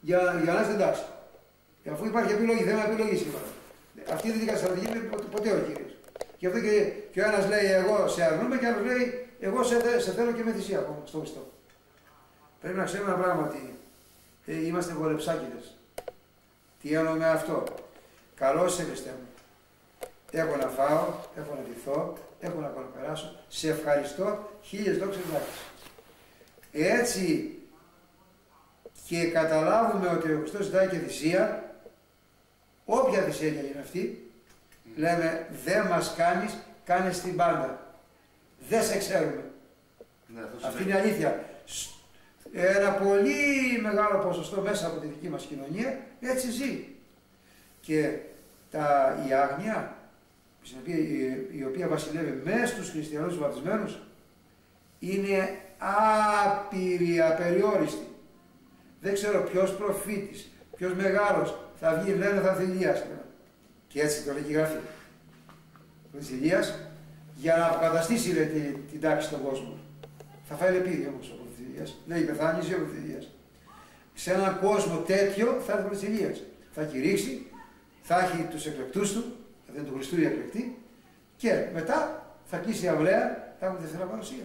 B: για να είστε εντάξει. Αφού υπάρχει επιλογή, θέμα επιλογή σήμερα. Αυτή δεν είναι στρατηγική ποτέ ο Κύριος. Γι' αυτό και ο ένας λέει εγώ σε αρνούμαι και ο άλλος λέει εγώ σε θέλω και με θυσία ακόμα στο Χριστό. Πρέπει να ξέρουμε ένα πράγμα ότι είμαστε βολεψάκηδες. Τι εννοώ με αυτό. Καλώς σε Χριστέ μου. Έχω να φάω, έχω να ντυθώ, έχω να περάσω. Σε ευχαριστώ, χίλιες δόξες δάκες. Έτσι και καταλάβουμε ότι ο Χριστός ζητάει και θυσία, όποια θυσία και είναι αυτή, λέμε δεν μας κάνεις, κάνεις την πάντα. Δεν σε ξέρουμε.
A: Ναι,
B: αυτή είναι η αλήθεια. Ένα πολύ μεγάλο ποσοστό μέσα από τη δική μας κοινωνία έτσι ζει. Και η άγνοια, η οποία βασιλεύει μέσα στους χριστιανούς βαπτισμένους, είναι άπειρη, απεριόριστη. Δεν ξέρω ποιος προφήτης, ποιος μεγάλος θα βγει, λένε θα έρθει Ηλίας. Και έτσι το λέει και η Γραφή. Ο Ηλίας για να αποκαταστήσει την τάξη στον κόσμο. Θα φάει λεπίδι όμως ο Ηλίας. Λέει πεθάνει ζει ο Ηλίας. Σε έναν κόσμο τέτοιο θα έρθει ο Ηλίας. Θα κηρύξει, θα έχει τους εκλεκτούς του, θα είναι του Χριστού οι εκλεκτοί, και μετά θα κλείσει η αυλαία, θα έχουμε δεύτερη παρουσία.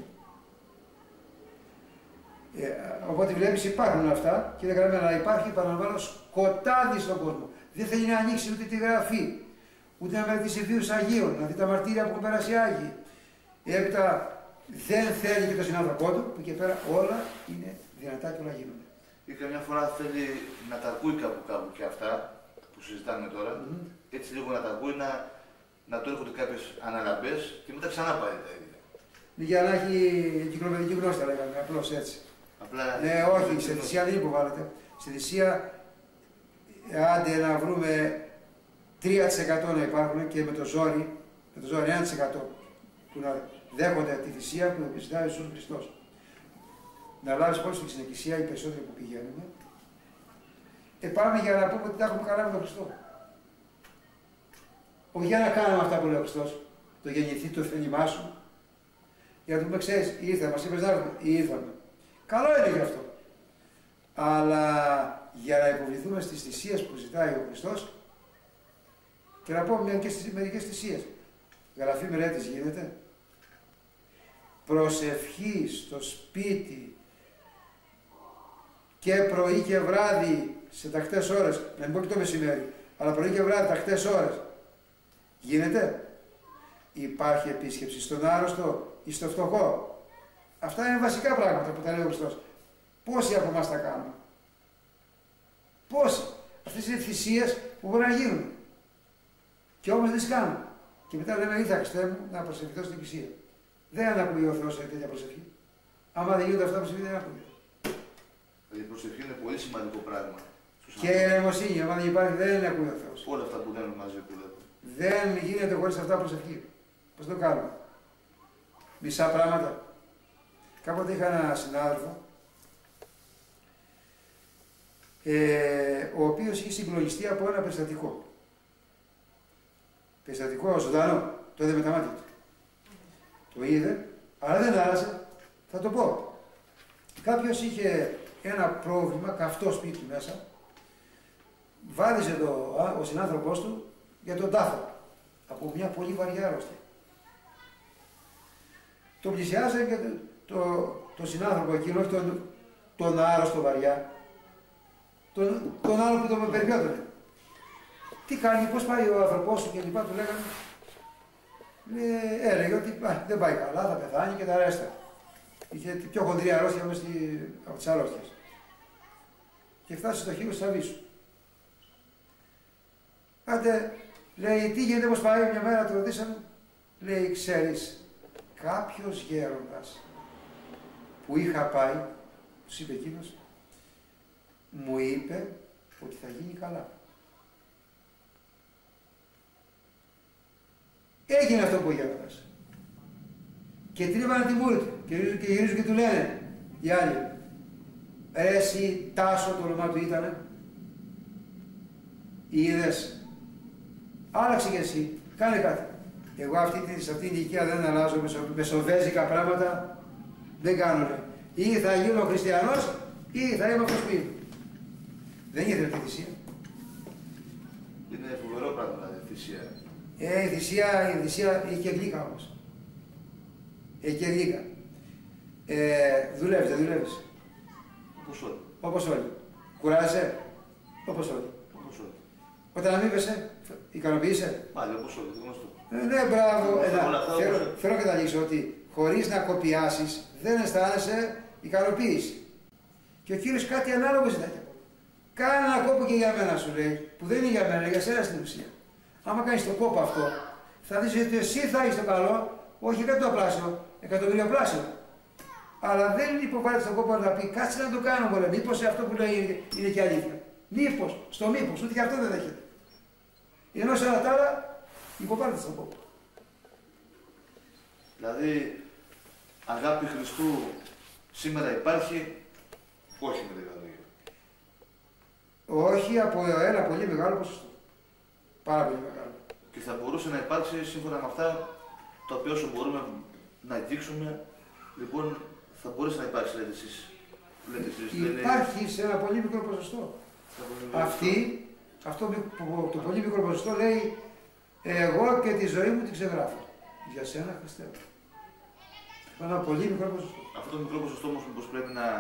B: Οπότε βλέπεις υπάρχουν αυτά και δεν γραμμένα, αλλά υπάρχει, παραλαμβάνω, σκοτάδι στον κόσμο. Δεν θέλει να ανοίξει ούτε τη Γραφή, ούτε να μελετήσει βίους Αγίων, να δει τα μαρτύρια που έχουν περάσει Άγιοι. Έπειτα δεν θέλει και τον συνάνθρωπό του, που εκεί πέρα όλα είναι δυνατά και όλα γίνονται.
A: Ή καμιά φορά θέλει να τα ακούει κάπου και αυτά που συζητάμε τώρα, έτσι λίγο να τα ακούει, να του έρχονται κάποιες αναλαμπές και μετά ξανά πάει τα ίδια.
B: Για να έχει κυκλοπαιδική γνώση, θα λέγαμε, απλώς έτσι.
A: Απλά...
B: Ναι, όχι, σε θυσία δεν υποβάλλεται. Σε θυσία, άντε να βρούμε 3% να υπάρχουν και με το ζόρι 1% που να δέχονται τη θυσία που ζητάει ο Ιησούς Χριστός. Να λάβεις υπόψη στην εκκλησία οι περισσότεροι που πηγαίνουμε, πάμε για να πούμε ότι τα έχουμε καλά με τον Χριστό. Όχι για να κάνουμε αυτά που λέει ο Χριστός, το γεννηθεί το θέλημά σου, για να του πούμε, ξέρεις, ήρθαμε, μας είπες να έρθουμε, ήρθαμε. Καλό είναι γι' αυτό. Αλλά για να υποβληθούμε στις θυσίες που ζητάει ο Χριστός, και να πω μερικές θυσίες. Γραφή μελέτης γίνεται. Προσευχή στο σπίτι και πρωί και βράδυ σε τακτές ώρες, να μην πω και το μεσημέρι, αλλά πρωί και βράδυ τακτές ώρες. Γίνεται. Υπάρχει επίσκεψη στον άρρωστο ή στο φτωχό. Αυτά είναι βασικά πράγματα που τα λέει ο Χριστός. Πόσοι από εμάς τα κάνουμε. Πόσοι. Αυτές είναι θυσίες που μπορεί να γίνουν. Και όμως δεν τις κάνουμε. Και μετά λέμε, ήρθα Χριστέ μου να προσευχηθώ στην εκκλησία. Δεν ακούει ο Θεός σε τέτοια προσευχή. Άμα δεν γίνονται αυτά προσευχή, δεν ακούει.
A: Η προσευχή είναι πολύ σημαντικό πράγμα.
B: Και η ελεημοσύνη, άμα δεν υπάρχει, δεν ακούει ο Θεός.
A: Όλα αυτά που δένουν μαζί που λέμε.
B: Δεν γίνεται χωρίς αυτά προσευχή. Πώς το κάνουμε. Μισά πράγματα. Κάποτε είχα ένα συνάδελφο, ο οποίος είχε συγκλονιστεί από ένα περιστατικό. Περιστατικό ζωντανό, το είδε με τα μάτια του. Το είδε, αλλά δεν άρασε, θα το πω. Κάποιος είχε ένα πρόβλημα, καυτό σπίτι του μέσα, βάδιζε ο συνάνθρωπός του για τον τάφο, από μια πολύ βαριά αρρώστια. Τον πλησιάζε και τον συνάνθρωπο εκείνο, όχι τον άρρωστο βαριά, τον άλλο που τον περιποιότανε. Τι κάνει, πώς πάει ο άνθρωπός σου και λοιπά, του λέγανε. Έλεγε ότι δεν πάει καλά, θα πεθάνει και τα ρέστα. Είχε πιο χοντρή αρρώστια μέσα από τις αρρώστιες. Και φτάσει στο χείλο της αβίσου. Άντε, λέει, τι γίνεται, πώς πάει, μια μέρα το ρωτήσαμε. Λέει, ξέρεις, κάποιος γέροντας που είχα πάει, τους είπε εκείνος, μου είπε ότι θα γίνει καλά. Έγινε αυτό που γέροντας. Και τρίβανε τη μούρη του και γυρίζουν και του λένε οι άλλοι, εσύ Τάσο το όνομά του ήτανε, είδες, άλλαξε και εσύ, κάνε κάτι. Εγώ σε αυτή την ηλικία δεν αλλάζω μεσοβέζικα πράγματα, δεν κάνω. Ή θα γίνω χριστιανός ή θα είμαι αυτός που είμαι. ήθελε τη θυσία.
A: Είναι φοβερό πράγμα, δηλαδή, θυσία.
B: Η θυσία είχε γλύκα όμως. Είχε γλύκα. Δουλεύεις, δεν δουλεύεις.
A: Όπως όλοι.
B: Όπως όλοι. Κουράζεσαι. Όπως όλοι.
A: Όπως όλοι.
B: Όταν αμείβεσαι, ικανοποιείσαι.
A: Πάλι όπως όλοι, γνωστό.
B: Ναι, μπράβο. Θέλω να καταλήξω ότι χωρίς να κοπιάσεις δεν αισθάνεσαι ικανοποίηση. Και ο Κύριος κάτι ανάλογο ζητάει από μένα. Κάνε ένα κόπο και για μένα, σου λέει, που δεν είναι για μένα, για σένα στην ουσία. Άμα κάνεις τον κόπο αυτό, θα δεις ότι εσύ θα έχεις το καλό, όχι εκατοαπλάσιο, εκατομμυριοπλάσιο. Αλλά δεν υποβάλλεται στον κόπο να πει, κάτσε να το κάνω μωρέ, μήπως αυτό που λέει είναι και αλήθεια. Μήπως, στο μήπως, ούτε και αυτό δεν δέχεται. Ενώ σε όλα τα άλλα υποβάλλεται στον κόπο.
A: Δηλαδή, αγάπη Χριστού σήμερα υπάρχει, όχι με λίγα λόγια.
B: Όχι από ένα πολύ μεγάλο ποσοστό. Πάρα πολύ μεγάλο.
A: Και θα μπορούσε να υπάρξει σύμφωνα με αυτά τα οποία όσο μπορούμε να αγγίξουμε, λοιπόν, θα μπορούσε να υπάρξει, λέτε εσείς.
B: Υπάρχει σε ένα πολύ μικρό ποσοστό. Αυτό το πολύ μικρό ποσοστό λέει εγώ και τη ζωή μου την ξεγράφω. Για σένα, Χριστέ. Ένα πολύ μικρό ποσοστό. Αυτό
A: το μικρό ποσοστό όμως μήπως πρέπει να,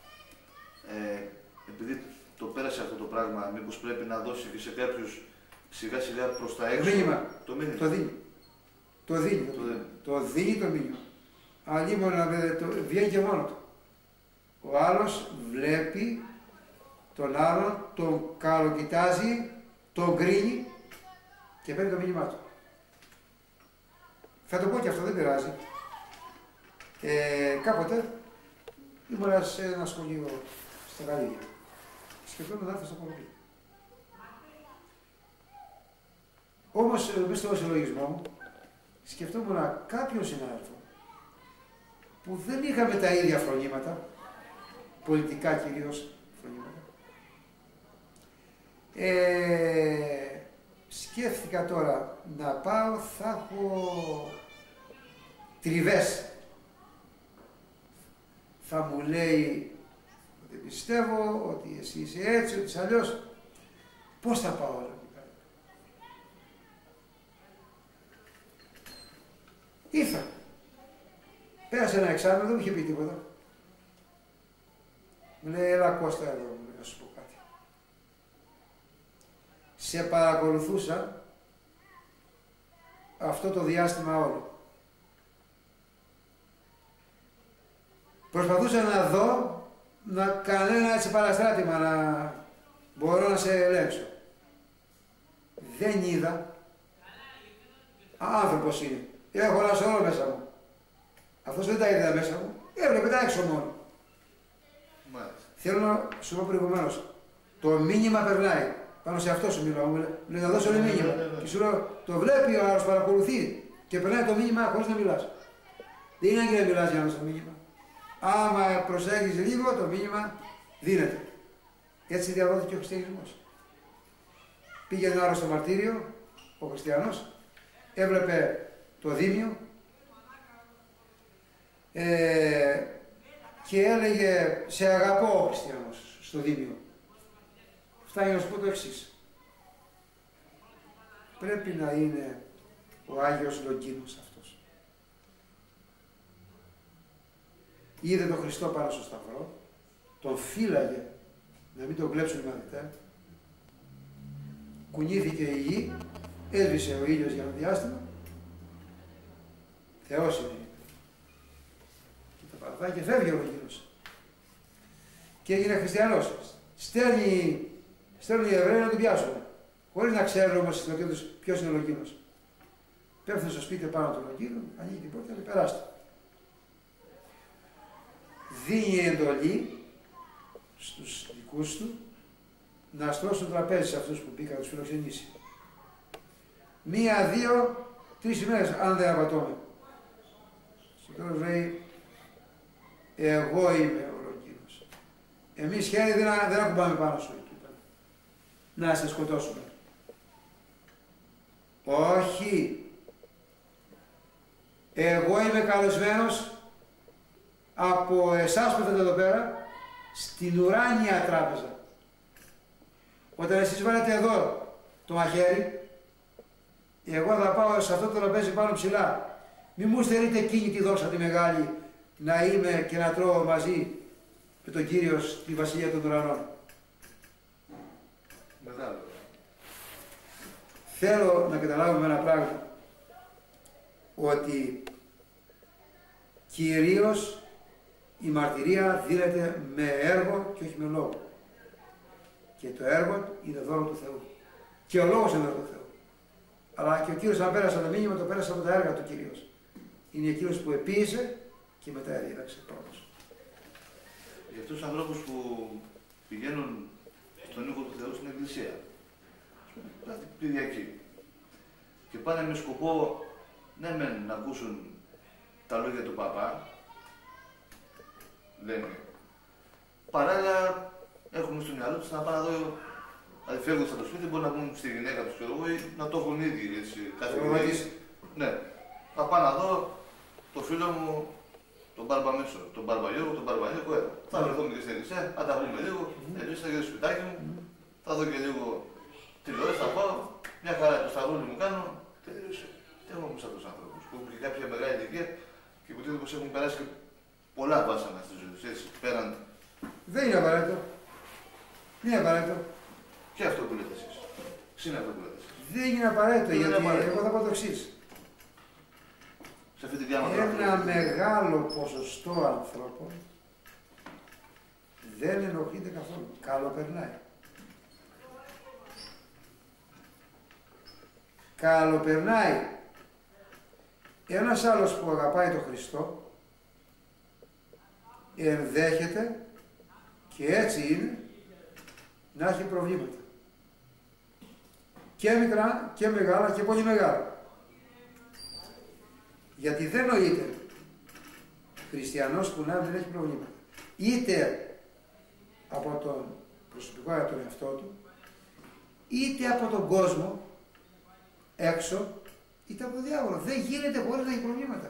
A: επειδή το πέρασε αυτό το πράγμα, μήπως πρέπει να δώσει και σε κάποιους σιγά σιγά προς τα έξω.
B: Μήνυμα.
A: Το μήνυμα.
B: Το δίνει. Το δίνει το μήνυμα. Αλλήμον να βγαίνει και μόνο του. Ο άλλος βλέπει τον άλλον, τον καλοκοιτάζει, τον κρίνει και παίρνει το μήνυμά του. Θα το πω και αυτό, δεν πειράζει. Κάποτε ήμουνα σε ένα σχολείο στα Γαλλία. Σκεφτόμουν να έρθω στο Κολομπή. Όμως, μέσα στο συλλογισμό μου, σκεφτόμουν κάποιον συνάδελφο που δεν είχαμε τα ίδια φρονήματα, πολιτικά κυρίως φρονήματα. Σκέφτηκα τώρα να πάω, θα έχω τριβές. Θα μου λέει ότι πιστεύω, ότι εσύ είσαι έτσι, ότι είσαι αλλιώς. Πώς θα πάω όλα εκεί πέρα. Ήρθα. Πέρασε ένα εξάμηνο, δεν μου είχε πει τίποτα. Μου λέει, έλα Κώστα εδώ, μου λέει, να σου πω κάτι. Σε παρακολουθούσα αυτό το διάστημα όλο. Προσπαθούσα να δω κανένα έτσι παραστράτημα, να μπορώ να σε ελέγξω. Δεν είδα. Άνθρωπος είναι. Έχω ένα σωρό μέσα μου. Αυτός δεν τα είδα μέσα μου. Έβλεπε τα έξω μόνο. Θέλω να σου πω προηγουμένως. Το μήνυμα περνάει. Πάνω σε αυτό σου μιλάω. Μου λέει να δώσω ένα μήνυμα. Και σου λέω, το βλέπει ο άλλος, παρακολουθεί. Και περνάει το μήνυμα χωρίς να μιλάς. Δεν είναι ανάγκη να μιλάς για να δώσει το μήνυμα. Άμα προσέγγιζε λίγο, το μήνυμα δίνεται. Έτσι διαδόθηκε ο χριστιανισμός. Πήγε ένα άλλο στο μαρτύριο, ο χριστιανός, έβλεπε το δίμιο και έλεγε «Σε αγαπώ ο χριστιανός» στο δίμιο. Φτάνει να σου πω το εξής. Πρέπει να είναι ο Άγιος Λογγίνος αυτός. Είδε τον Χριστό πάνω στο σταυρό, τον φύλαγε να μην τον κλέψουν οι μαθητές, κουνήθηκε η γη, έσβησε ο ήλιος για ένα διάστημα, Θεός είναι. Και το παρατάει και φεύγει ο Λογγίνος. Και έγινε χριστιανός. Στέλνουν οι Εβραίοι να τον πιάσουν. Χωρίς να ξέρουν όμως στην αρχή τους ποιος είναι ο Λογγίνος. Πέφτουν στο σπίτι πάνω του Λογγίνου, ανοίγει την πόρτα και περάστε. Δίνει εντολή στους δικούς του να στρώσουν τραπέζι σε αυτούς που μπήκαν να τους φιλοξενήσει. 1, 2, 3 ημέρες, αν δεν απατώμε. Στο τέλος λέει, εγώ είμαι ο Λογγίνος. Εμείς χέρι δεν ακουμπάμε πάνω σου εκεί πέρα. Να σε σκοτώσουμε. Όχι. Εγώ είμαι καλεσμένος από εσάς που είστε εδώ πέρα στην ουράνια τράπεζα. Όταν εσείς βάλετε εδώ το μαχαίρι, εγώ θα πάω σε αυτό το τραπέζι πάνω ψηλά. Μη μου στερείτε εκείνη τη δόξα τη μεγάλη να είμαι και να τρώω μαζί με τον Κύριο στη Βασιλεία των Ουρανών.
A: Μεγάλο.
B: Θέλω να καταλάβουμε ένα πράγμα, ότι κυρίως η μαρτυρία δίνεται με έργο και όχι με λόγο. Και το έργο είναι δώρο του Θεού. Και ο λόγος είναι δώρο του Θεού. Αλλά και ο Κύριος, αν πέρασε το μήνυμα, το πέρασε από τα έργα του Κύριος. Είναι εκείνος που επίησε και μετά έδιδαξε πρώτος.
A: Για αυτούς τους ανθρώπους που πηγαίνουν στον οίκο του Θεού στην Εκκλησία, κάθε Κυριακή, και πάνε με σκοπό ναι μεν να ακούσουν τα λόγια του Παπά, λένε, παράλληλα έχουμε στο μυαλό τους να πάνε να δω, δηλαδή φεύγουν από το σπίτι, μπορεί να πούν στη γυναίκα τους ή να το έχουν ήδη έτσι, κάθε Κυριακή. Ναι, να πάω να δω το φίλο μου, τον Μπαρμπαμίσο, τον Μπαρμπαγιώργο, τον Μπαρμπανίκο, θα βρεθούμε και στην Εκκλησία, θα τα βρούμε λίγο, εμείς θα γυρίσω στο σπιτάκι μου, θα δω και λίγο τηλεόραση, θα πάω, μια χαρά το σταυρούλι μου κάνω, τελείωσε. Τι έχω όμως αυτούς τους ανθρώπους που έχουν και κάποια μεγάλη ηλικία και υποτίθεται πως έχουν περάσει και πολλά βάσανα στη ζωή τους, έτσι, πέραν.
B: Δεν είναι απαραίτητο. Δεν είναι απαραίτητο.
A: Και αυτό που λέτε εσείς. Είναι αυτό που λέτε εσείς.
B: Δεν είναι απαραίτητο,
A: Δεν είναι
B: γιατί
A: απαραίτητο.
B: εγώ θα πω το εξής.
A: Σε αυτή τη διάματα.
B: Ένα μεγάλο ποσοστό ανθρώπων δεν ενοχλείται καθόλου. Καλοπερνάει. Καλοπερνάει. Ένας άλλος που αγαπάει τον Χριστό ενδέχεται, και έτσι είναι, να έχει προβλήματα. Και μικρά και μεγάλα και πολύ μεγάλα. Γιατί δεν νοείται χριστιανός που να μην έχει προβλήματα. Είτε από τον προσωπικό για τον εαυτό του, είτε από τον κόσμο έξω, είτε από τον διάβολο. Δεν γίνεται χωρίς να έχει προβλήματα.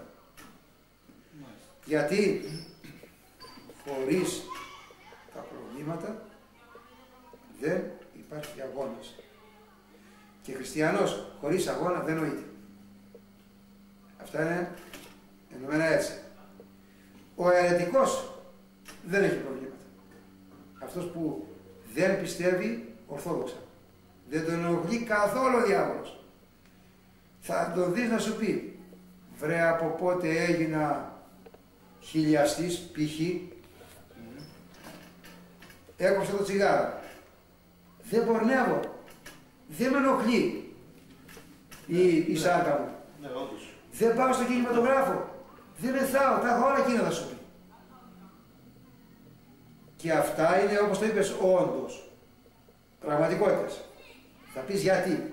B: Γιατί χωρίς τα προβλήματα δεν υπάρχει αγώνας. Και χριστιανός χωρίς αγώνα δεν νοείται. Αυτά είναι ενωμένα έτσι. Ο αιρετικός δεν έχει προβλήματα. Αυτός που δεν πιστεύει ορθόδοξα. Δεν τον ενοχλεί καθόλου ο διάβολος. Θα τον δεις να σου πει, βρε από πότε έγινα χιλιαστής, π.χ. Έκοψα το τσιγάρο. Δεν πορνεύω. Δεν με ενοχλεί η σάρκα μου.
A: Ναι, όντως.
B: Δεν πάω στο κινηματογράφο. Δεν μεθάω. Τα έχω όλα εκείνα θα σου πει. Και αυτά είναι, όπως το είπες, όντως πραγματικότητες. Θα πεις γιατί.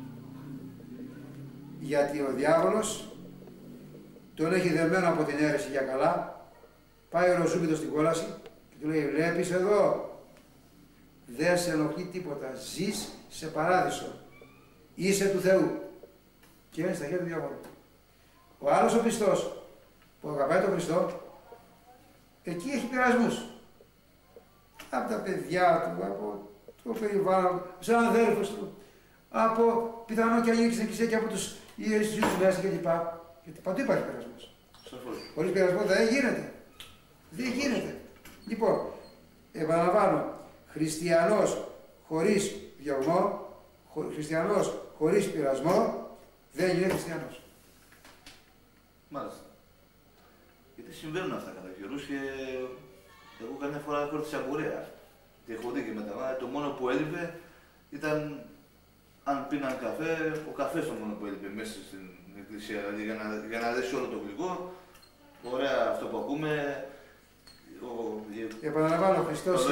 B: Γιατί ο διάβολος τον έχει δεμένο από την αίρεση για καλά, πάει ο Ροζούμπιτος στην κόλαση και του λέει, βλέπεις εδώ, δεν σε ενοχλεί τίποτα, ζεις σε παράδεισο, είσαι του Θεού. Και είναι στα χέρια του διάβολου. Ο άλλος ο πιστός που αγαπάει τον Χριστό, εκεί έχει πειρασμούς. Από τα παιδιά του, από το περιβάλλον, από τους αδέρφους του, από πιθανόν και ανοίξει στην εκκλησία και από τους ιερείς τους μέσα κλπ. Γιατί παντού υπάρχει πειρασμός. Χωρίς πειρασμό δεν γίνεται. Δεν γίνεται. Λοιπόν, επαναλαμβάνω, χριστιανός χωρίς διωγμό, χριστιανός χωρίς πειρασμό, δεν είναι χριστιανός.
A: Μάλιστα. Γιατί συμβαίνουν αυτά κατά καιρούς και εγώ καμιά φορά έχω έρθει σε απορία. Και έχω δει και μετά. Το μόνο που έλειπε ήταν αν πίναν καφέ, ο καφές το μόνο που έλειπε μέσα στην εκκλησία. Δηλαδή για να δέσει όλο το γλυκό. Ωραία αυτό που ακούμε.
B: Επαναλαμβάνω, ο Χριστός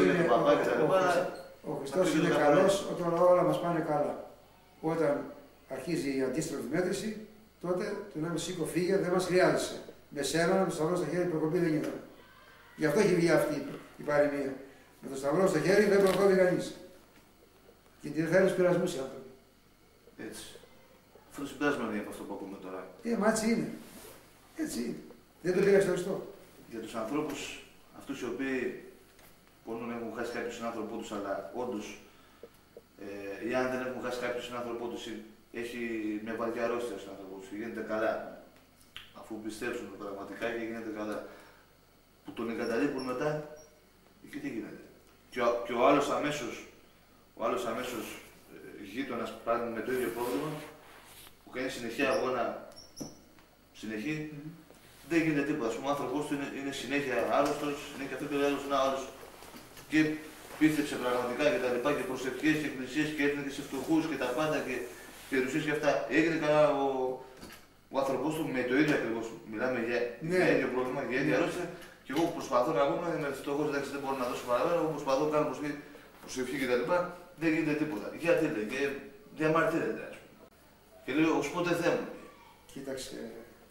B: είναι καλός όταν όλα μας πάνε καλά. Όταν αρχίζει η αντίστροφη μέτρηση, τότε του λέμε σήκω φύγε, δεν μας χρειάζεσαι. Με σένα, με το σταυρό στα χέρια, η προκοπή δεν γίνεται. Γι' αυτό έχει βγει αυτή η παροιμία. Με το σταυρό στο χέρι δεν προκόπτει κανείς. Γιατί δεν θέλει πειρασμούς οι άνθρωποι.
A: Έτσι. Αυτό το συμπέρασμα είναι από αυτό που ακούμε τώρα.
B: Μα έτσι είναι. Έτσι είναι. Δεν το πήγα στο Χριστό.
A: Για τους ανθρώπους αυτούς οι οποίοι μπορούν να έχουν χάσει κάποιο συνάνθρωπό τους, αλλά όντως Ή αν δεν έχουν χάσει κάποιο συνάνθρωπό του, έχει μια βαριά αρρώστια ο συνάνθρωπό του και γίνεται καλά. Αφού πιστέψουν πραγματικά και γίνεται καλά. Που τον εγκαταλείπουν μετά και τι γίνεται. Και ο άλλος αμέσως γείτονας πάλι με το ίδιο πρόβλημα, που κάνει συνεχή αγώνα, συνεχή, δεν γίνεται τίποτα. Ο άνθρωπός του είναι συνέχεια άρρωστος, συνέχεια αυτό και ο άλλος και πίστεψε πραγματικά και τα λοιπά και προσευχές και εκκλησίες και έδινε και σε φτωχούς και τα πάντα και περιουσίες και αυτά. Έγινε καλά ο άνθρωπός του με το ίδιο ακριβώς. Μιλάμε για ίδιο πρόβλημα, για ίδια αρρώστια. Και εγώ προσπαθώ να πούμε, είμαι φτωχός, εντάξει, δεν μπορώ να δώσω παραπέρα. Εγώ προσπαθώ να κάνω προσευχή κτλ. Δεν γίνεται τίποτα. Γιατί λέει, και διαμαρτύρεται, ας πούμε. Και λέει, ως πότε θέμα.
B: Κοίταξε,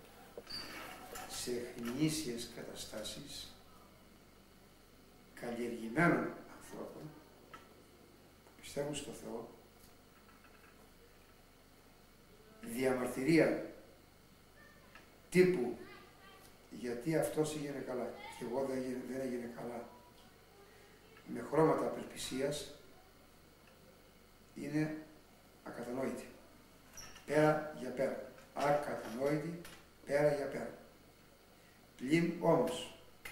B: σε γνήσιες καταστάσεις καλλιεργημένων ανθρώπων που πιστεύουν στο Θεό, διαμαρτυρία τύπου γιατί αυτός έγινε καλά και εγώ δεν έγινε καλά, με χρώματα απελπισίας, είναι ακατανόητη. Πέρα για πέρα. Ακατανόητη, πέρα για πέρα. Πλην όμως,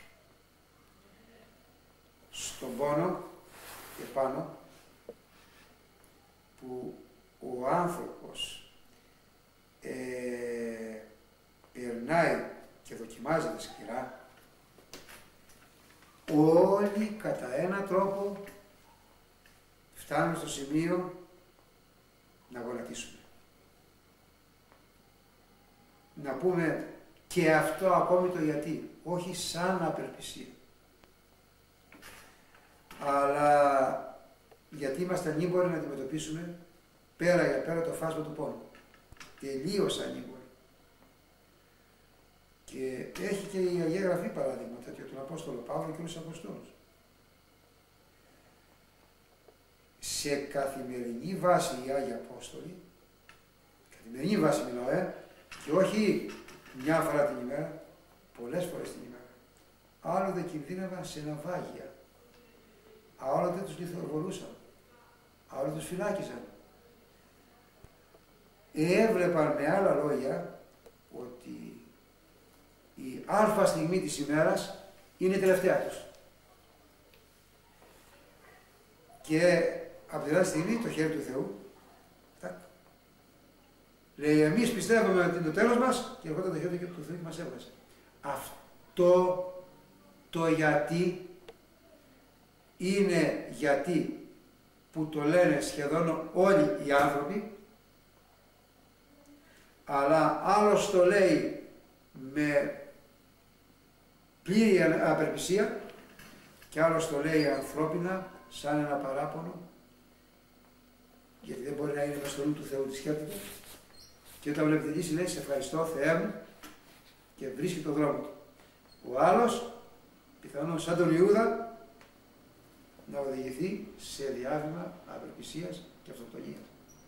B: στον πόνο επάνω, που ο άνθρωπος περνάει και δοκιμάζεται σκληρά, όλοι κατά έναν τρόπο φτάνουμε στο σημείο να γονατίσουμε. Να πούμε και αυτό ακόμη το γιατί, όχι σαν απελπισία, αλλά γιατί είμαστε ανήμποροι να αντιμετωπίσουμε πέρα για πέρα το φάσμα του πόνου. Τελείως ανήμποροι. Και έχει και η Αγία Γραφή παράδειγμα τέτοιο, τον Απόστολο Παύλο και όλους τους Αποστόλους. Σε καθημερινή βάση οι Άγιοι Απόστολοι, καθημερινή βάση μιλάω, και όχι μια φορά την ημέρα, πολλές φορές την ημέρα. Άλλοτε κινδύνευαν σε ναυάγια, άλλοτε τους λιθοβολούσαν, άλλοτε τους φυλάκιζαν. Έβλεπαν με άλλα λόγια ότι η αλφα στιγμή της ημέρας είναι η τελευταία τους. Και από την άλλη στιγμή το χέρι του Θεού, λέει, εμείς πιστεύουμε ότι είναι το τέλος μας και ερχόταν το χέρι του Θεού και μας έβγαζε. Αυτό το γιατί είναι γιατί που το λένε σχεδόν όλοι οι άνθρωποι, αλλά άλλος το λέει με πλήρη απελπισία και άλλος το λέει ανθρώπινα σαν ένα παράπονο, γιατί δεν μπορεί να είναι μες στο νου του Θεού τη σκέπτεται. Και όταν βλέπει τη λύση λέει, σε ευχαριστώ Θεέ μου, και βρίσκει τον δρόμο του. Ο άλλος, πιθανόν σαν τον Ιούδα, να οδηγηθεί σε διάβημα απελπισίας και αυτοκτονίας.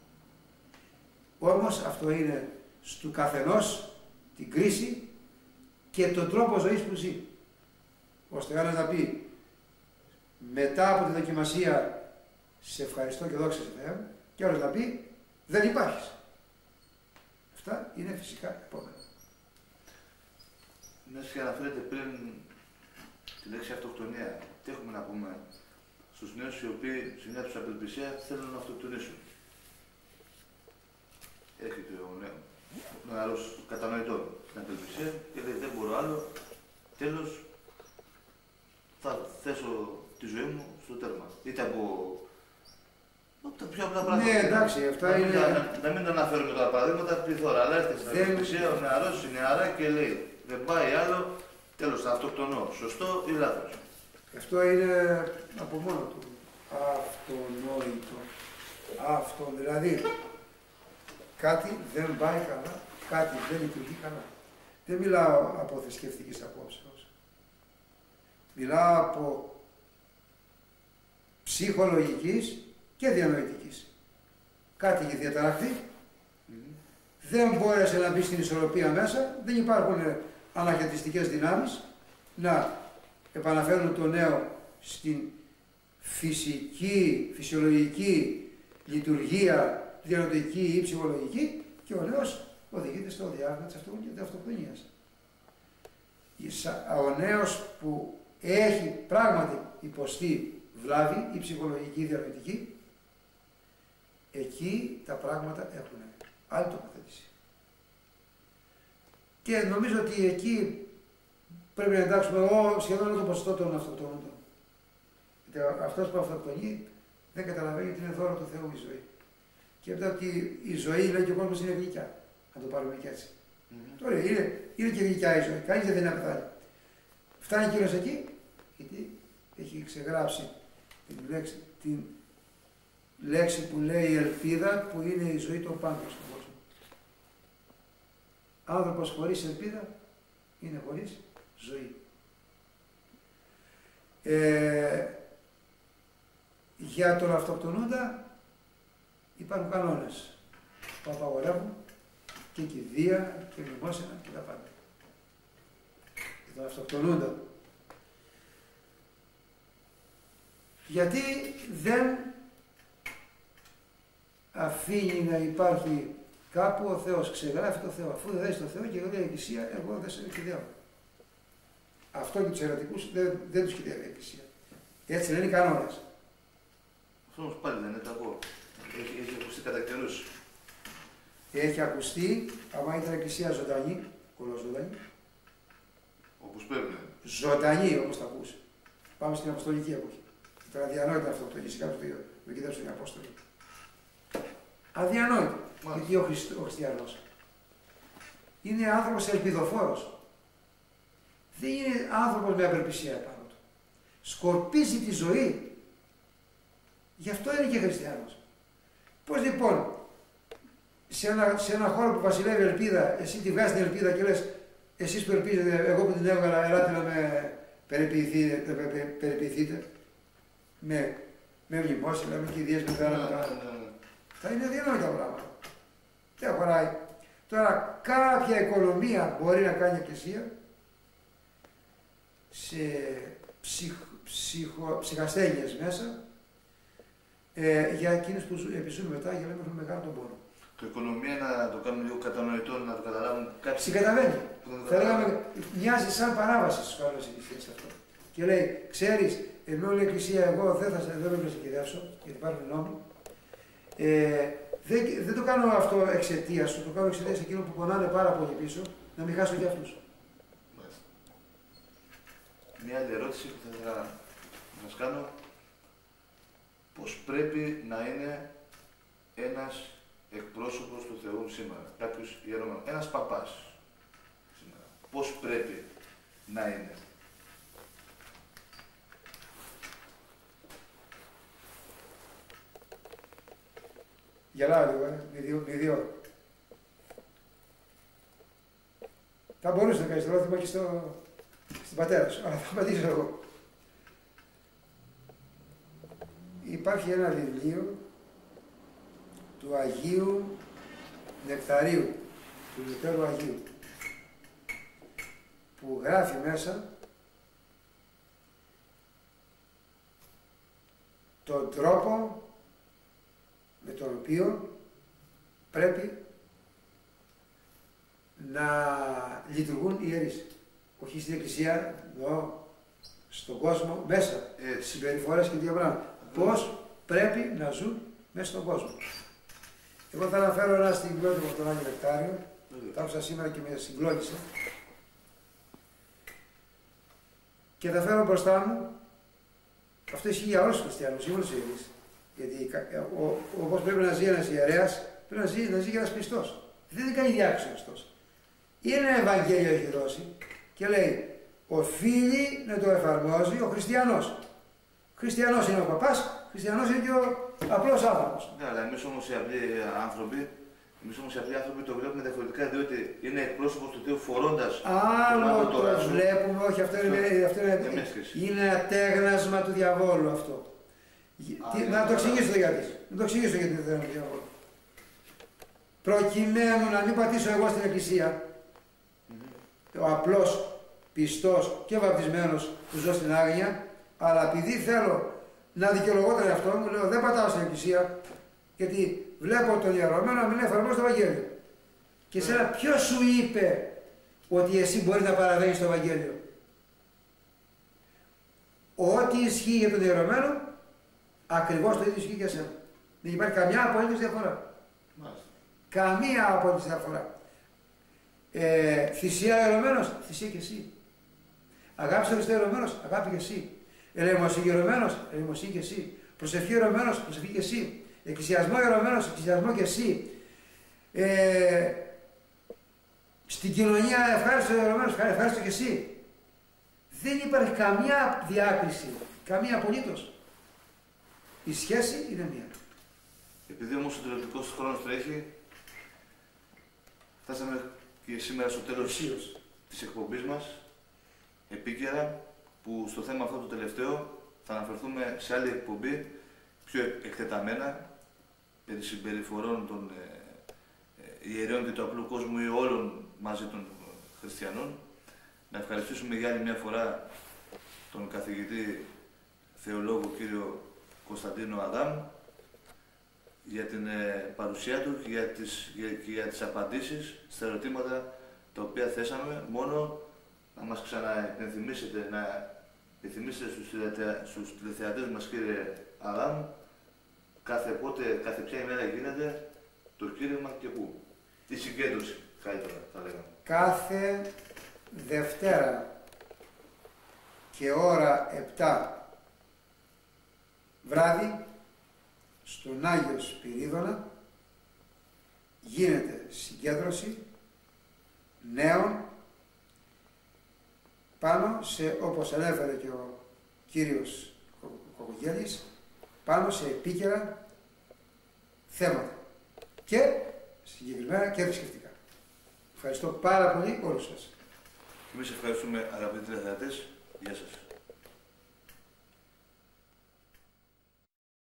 B: Όμως αυτό είναι στου καθενός την κρίση και τον τρόπο ζωής που ζει. Ώστε ένας να πει, μετά από τη δοκιμασία, σε ευχαριστώ και δόξα σε Θεέ μου, και άλλος να πει, δεν υπάρχεις. Αυτά είναι φυσικά επόμενα.
A: Μιας και αναφέρετε πριν τη λέξη αυτοκτονία, τι έχουμε να πούμε στους νέους οι οποίοι σε μια τους απελπισία θέλουν να αυτοκτονήσουν. Έρχεται ο νεαρός κατανοητό στην απελπισία και λέει δεν μπορώ άλλο, τέλος θα θέσω τη ζωή μου στο τέρμα. Είτε από τα πιο απλά πράγματα.
B: Ναι, εντάξει, αυτά είναι.
A: Να μην αναφέρουμε τα παραδείγματα, πληθώρα, αλλά έρχεται στην απελπισία ο νεαρός, η νεαρά και λέει δεν πάει άλλο, τέλος θα αυτοκτονώ. Σωστό ή λάθος?
B: Αυτό είναι από μόνο του αυτονόητο. Αυτό δηλαδή κάτι δεν πάει καλά, κάτι δεν λειτουργεί καλά. Δεν μιλάω από θρησκευτικής απόψεως. Μιλάω από ψυχολογικής και διανοητικής. Κάτι έχει διαταραχθεί, δεν μπόρεσε να μπει στην ισορροπία μέσα, δεν υπάρχουν αναχαιτιστικές δυνάμεις να επαναφέρουν το νέο στην φυσική, φυσιολογική λειτουργία διανοητική ή ψυχολογική και ο νέος οδηγείται στο διάγραμμα της αυτοκτονίας. Ο νέος που έχει πράγματι υποστεί βλάβη ή ψυχολογική ή διανοητική, εκεί τα πράγματα έχουν άλλη τοποθέτηση. Και νομίζω ότι εκεί πρέπει να εντάξουμε σχεδόν όλο το ποσοστό των αυτοκτονών. Γιατί αυτός που αυτοκτονεί δεν καταλαβαίνει ότι είναι δώρο του Θεού η ζωή. Και μετά ότι η ζωή, λέει και ο κόσμος, είναι γλυκιά. Να το πάρουμε και έτσι. Τώρα είναι και γλυκιά η ζωή. Κανείς δεν θέλει να πεθάνει. Φτάνει κύριος εκεί, γιατί έχει ξεγράψει την λέξη που λέει ελπίδα, που είναι η ζωή των πάντων στον κόσμο. Άνθρωπος χωρίς ελπίδα είναι χωρίς ζωή. Για τον αυτοκτονούντα υπάρχουν κανόνες που απαγορεύουν και κηδεία και μνημόσυνα και τα πάντα. Για τον αυτοκτονούντα. Γιατί δεν αφήνει να υπάρχει κάπου ο Θεός, ξεγράφει το Θεό. Αφού δεν δες το Θεό και λέει η Εκκλησία, εγώ δεν σε κηδεύω. Αυτό και τους αιρετικούς δεν τους κηδεύει η Εκκλησία. Έτσι λένε οι κανόνες.
A: Αυτό όμως πάλι δεν είναι κακό. Έχει ακουστεί κατά καιρούς.
B: Έχει ακουστεί, άμα ήταν η Εκκλησία ζωντανή, κολοζωντανή.
A: Όπως πρέπει.
B: Ζωντανή, όπως τα ακούς. Πάμε στην Αποστολική εποχή. Ήταν αδιανόητο αυτό το φυσικά του με κοίταξε τον Απόστολο. Αδιανόητο. Γιατί ο χριστιανός είναι άνθρωπος ελπιδοφόρος. Δεν είναι άνθρωπος με απελπισία επάνω του. Σκορπίζει τη ζωή. Γι' αυτό είναι και χριστιανός. Πώς λοιπόν, σε ένα χώρο που βασιλεύει ελπίδα, εσύ τη βγάζεις την ελπίδα και λες, εσείς που ελπίζετε, εγώ που την έβγαλα, ελάτε να με περιποιηθείτε με μνημόσυνα, με κηδείες, με πράγματα. Θα είναι αδιανόητα πράγματα. Δεν χωράει. Τώρα κάποια οικονομία μπορεί να κάνει η Εκκλησία σε ψυχασθένειες μέσα για εκείνους που επιζούν μετά για να μην έχουν μεγάλο τον πόνο.
A: Το οικονομία να το κάνουν λίγο κατανοητό, να το καταλάβουν κάποιοι.
B: Συγκαταβαίνει. Θα λέγαμε, μοιάζει σαν παράβαση στους κανόνες της Εκκλησίας αυτό. Και λέει, ξέρεις, ενώ λέει η Εκκλησία, εγώ δεν με σε κυδεύσω, γιατί υπάρχουν νόμοι. Δεν το κάνω αυτό εξαιτίας σου, το κάνω εξαιτίας εκείνων που πονάνε πάρα πολύ πίσω, να μην χάσω για αυτούς.
A: Μια άλλη ερώτηση που θα ήθελα να σας κάνω. Πώς πρέπει να είναι ένας εκπρόσωπος του Θεού σήμερα, κάποιος ιερομόναχος, ένας παπάς σήμερα. Πώς πρέπει να είναι.
B: Γελάω λίγο, με δύο. Θα μπορούσε να κάνεις το ερώτημα και στην πατέρα σου, αλλά θα απαντήσω εγώ. Υπάρχει ένα βιβλίο του Αγίου Νεκταρίου, του Λυτέρου Αγίου, που γράφει μέσα τον τρόπο με τον οποίο πρέπει να λειτουργούν οι ιερείς. Όχι στην Εκκλησία, στον κόσμο, μέσα, συμπεριφορές και διαπράγματα. Πώς πρέπει να ζουν μέσα στον κόσμο. Εγώ θα αναφέρω ένα στιγμιότυπο από τον Άγιο Νεκτάριο, το άκουσα σήμερα και με συγκλώνησε. Και θα φέρω μπροστά μου, αυτό ισχύει για όλους τους χριστιανούς, για όλους τους ιερείς. Γιατί όπως πρέπει να ζει ένας ιερέας, πρέπει να ζει και ένας πιστός. Δεν κάνει διάκριση ο Χριστός. Είναι ένα Ευαγγέλιο έχει δώσει και λέει, οφείλει να το εφαρμόζει ο χριστιανός. Χριστιανός είναι ο παπάς, χριστιανός είναι και ο απλός άνθρωπος.
A: Ναι, αλλά εμείς όμως οι απλοί άνθρωποι, το βλέπουμε διαφορετικά, διότι είναι εκπρόσωπος του Θεού φορώντας.
B: Άλλο το βλέπουμε, όχι, αυτό είναι ατέγνασμα του διαβόλου αυτό. Να το εξηγήσω το γιατί. Να το εξηγήσω γιατί δεν είναι διαβόλου. Προκειμένου να μην πατήσω εγώ στην Εκκλησία, ο απλός πιστός και βαπτισμένος που ζω στην άγνοια, αλλά επειδή θέλω να δικαιολογώ τον εαυτό μου, λέω δεν πατάω στην Εκκλησία, Γιατί βλέπω τον ιερωμένο να μην εφαρμόζει το Ευαγγέλιο. Και εσένα ποιος σου είπε ότι εσύ μπορείς να παραβαίνεις το Ευαγγέλιο? Ό,τι ισχύει για τον ιερωμένο, ακριβώς το ίδιο ισχύει για εσένα. Δεν υπάρχει καμιά απολύτως διαφορά.
A: Μάλιστα.
B: Καμία απολύτως διαφορά. Θυσία ιερωμένος, θυσία και εσύ. Αγάπη στο Χριστό ιερωμένος, αγάπη και εσύ. Ελεημοσύνη ιερωμένος, ελεημοσύνη και εσύ. Προσευχή ιερωμένος, προσευχή και εσύ. Εκκλησιασμό ιερωμένος, εκκλησιασμό και εσύ. Στην κοινωνία ευχάριστο ιερωμένος, ευχάριστο και εσύ. Δεν υπάρχει καμιά διάκριση, καμία απολύτως. Η σχέση είναι μία.
A: Επειδή όμως ο τηλεοπτικός χρόνος τρέχει, φτάσαμε και σήμερα στο τέλος της εκπομπής μας, επίκαιρα, που στο θέμα αυτό το τελευταίο θα αναφερθούμε σε άλλη εκπομπή, πιο εκτεταμένα, περί συμπεριφορών των ιερέων και του απλού κόσμου ή όλων μαζί των χριστιανών. Να ευχαριστήσουμε για άλλη μια φορά τον καθηγητή θεολόγο κύριο Κωνσταντίνο Αδάμ για την παρουσία του και για τις απαντήσεις στα ερωτήματα τα οποία θέσαμε. Μόνο να μας ξαναενθυμίσετε, να επιθυμίσετε στους τηλεθεατές μας, κύριε Αδάμ, κάθε ποια ημέρα γίνεται το κήρυγμα και πού. Η συγκέντρωση, καλύτερα θα λέγαμε.
B: Κάθε Δευτέρα και ώρα 7 βράδυ στον Άγιο Σπυρίδωνα γίνεται συγκέντρωση νέων πάνω σε, όπως ανέφερε και ο κύριος Κοκογέλης, πάνω σε επίκαιρα θέματα και συγκεκριμένα και θρησκευτικά. Ευχαριστώ πάρα πολύ όλους σας.
A: Εμείς ευχαριστούμε, αγαπητοί τηλεθεατές. Γεια σας.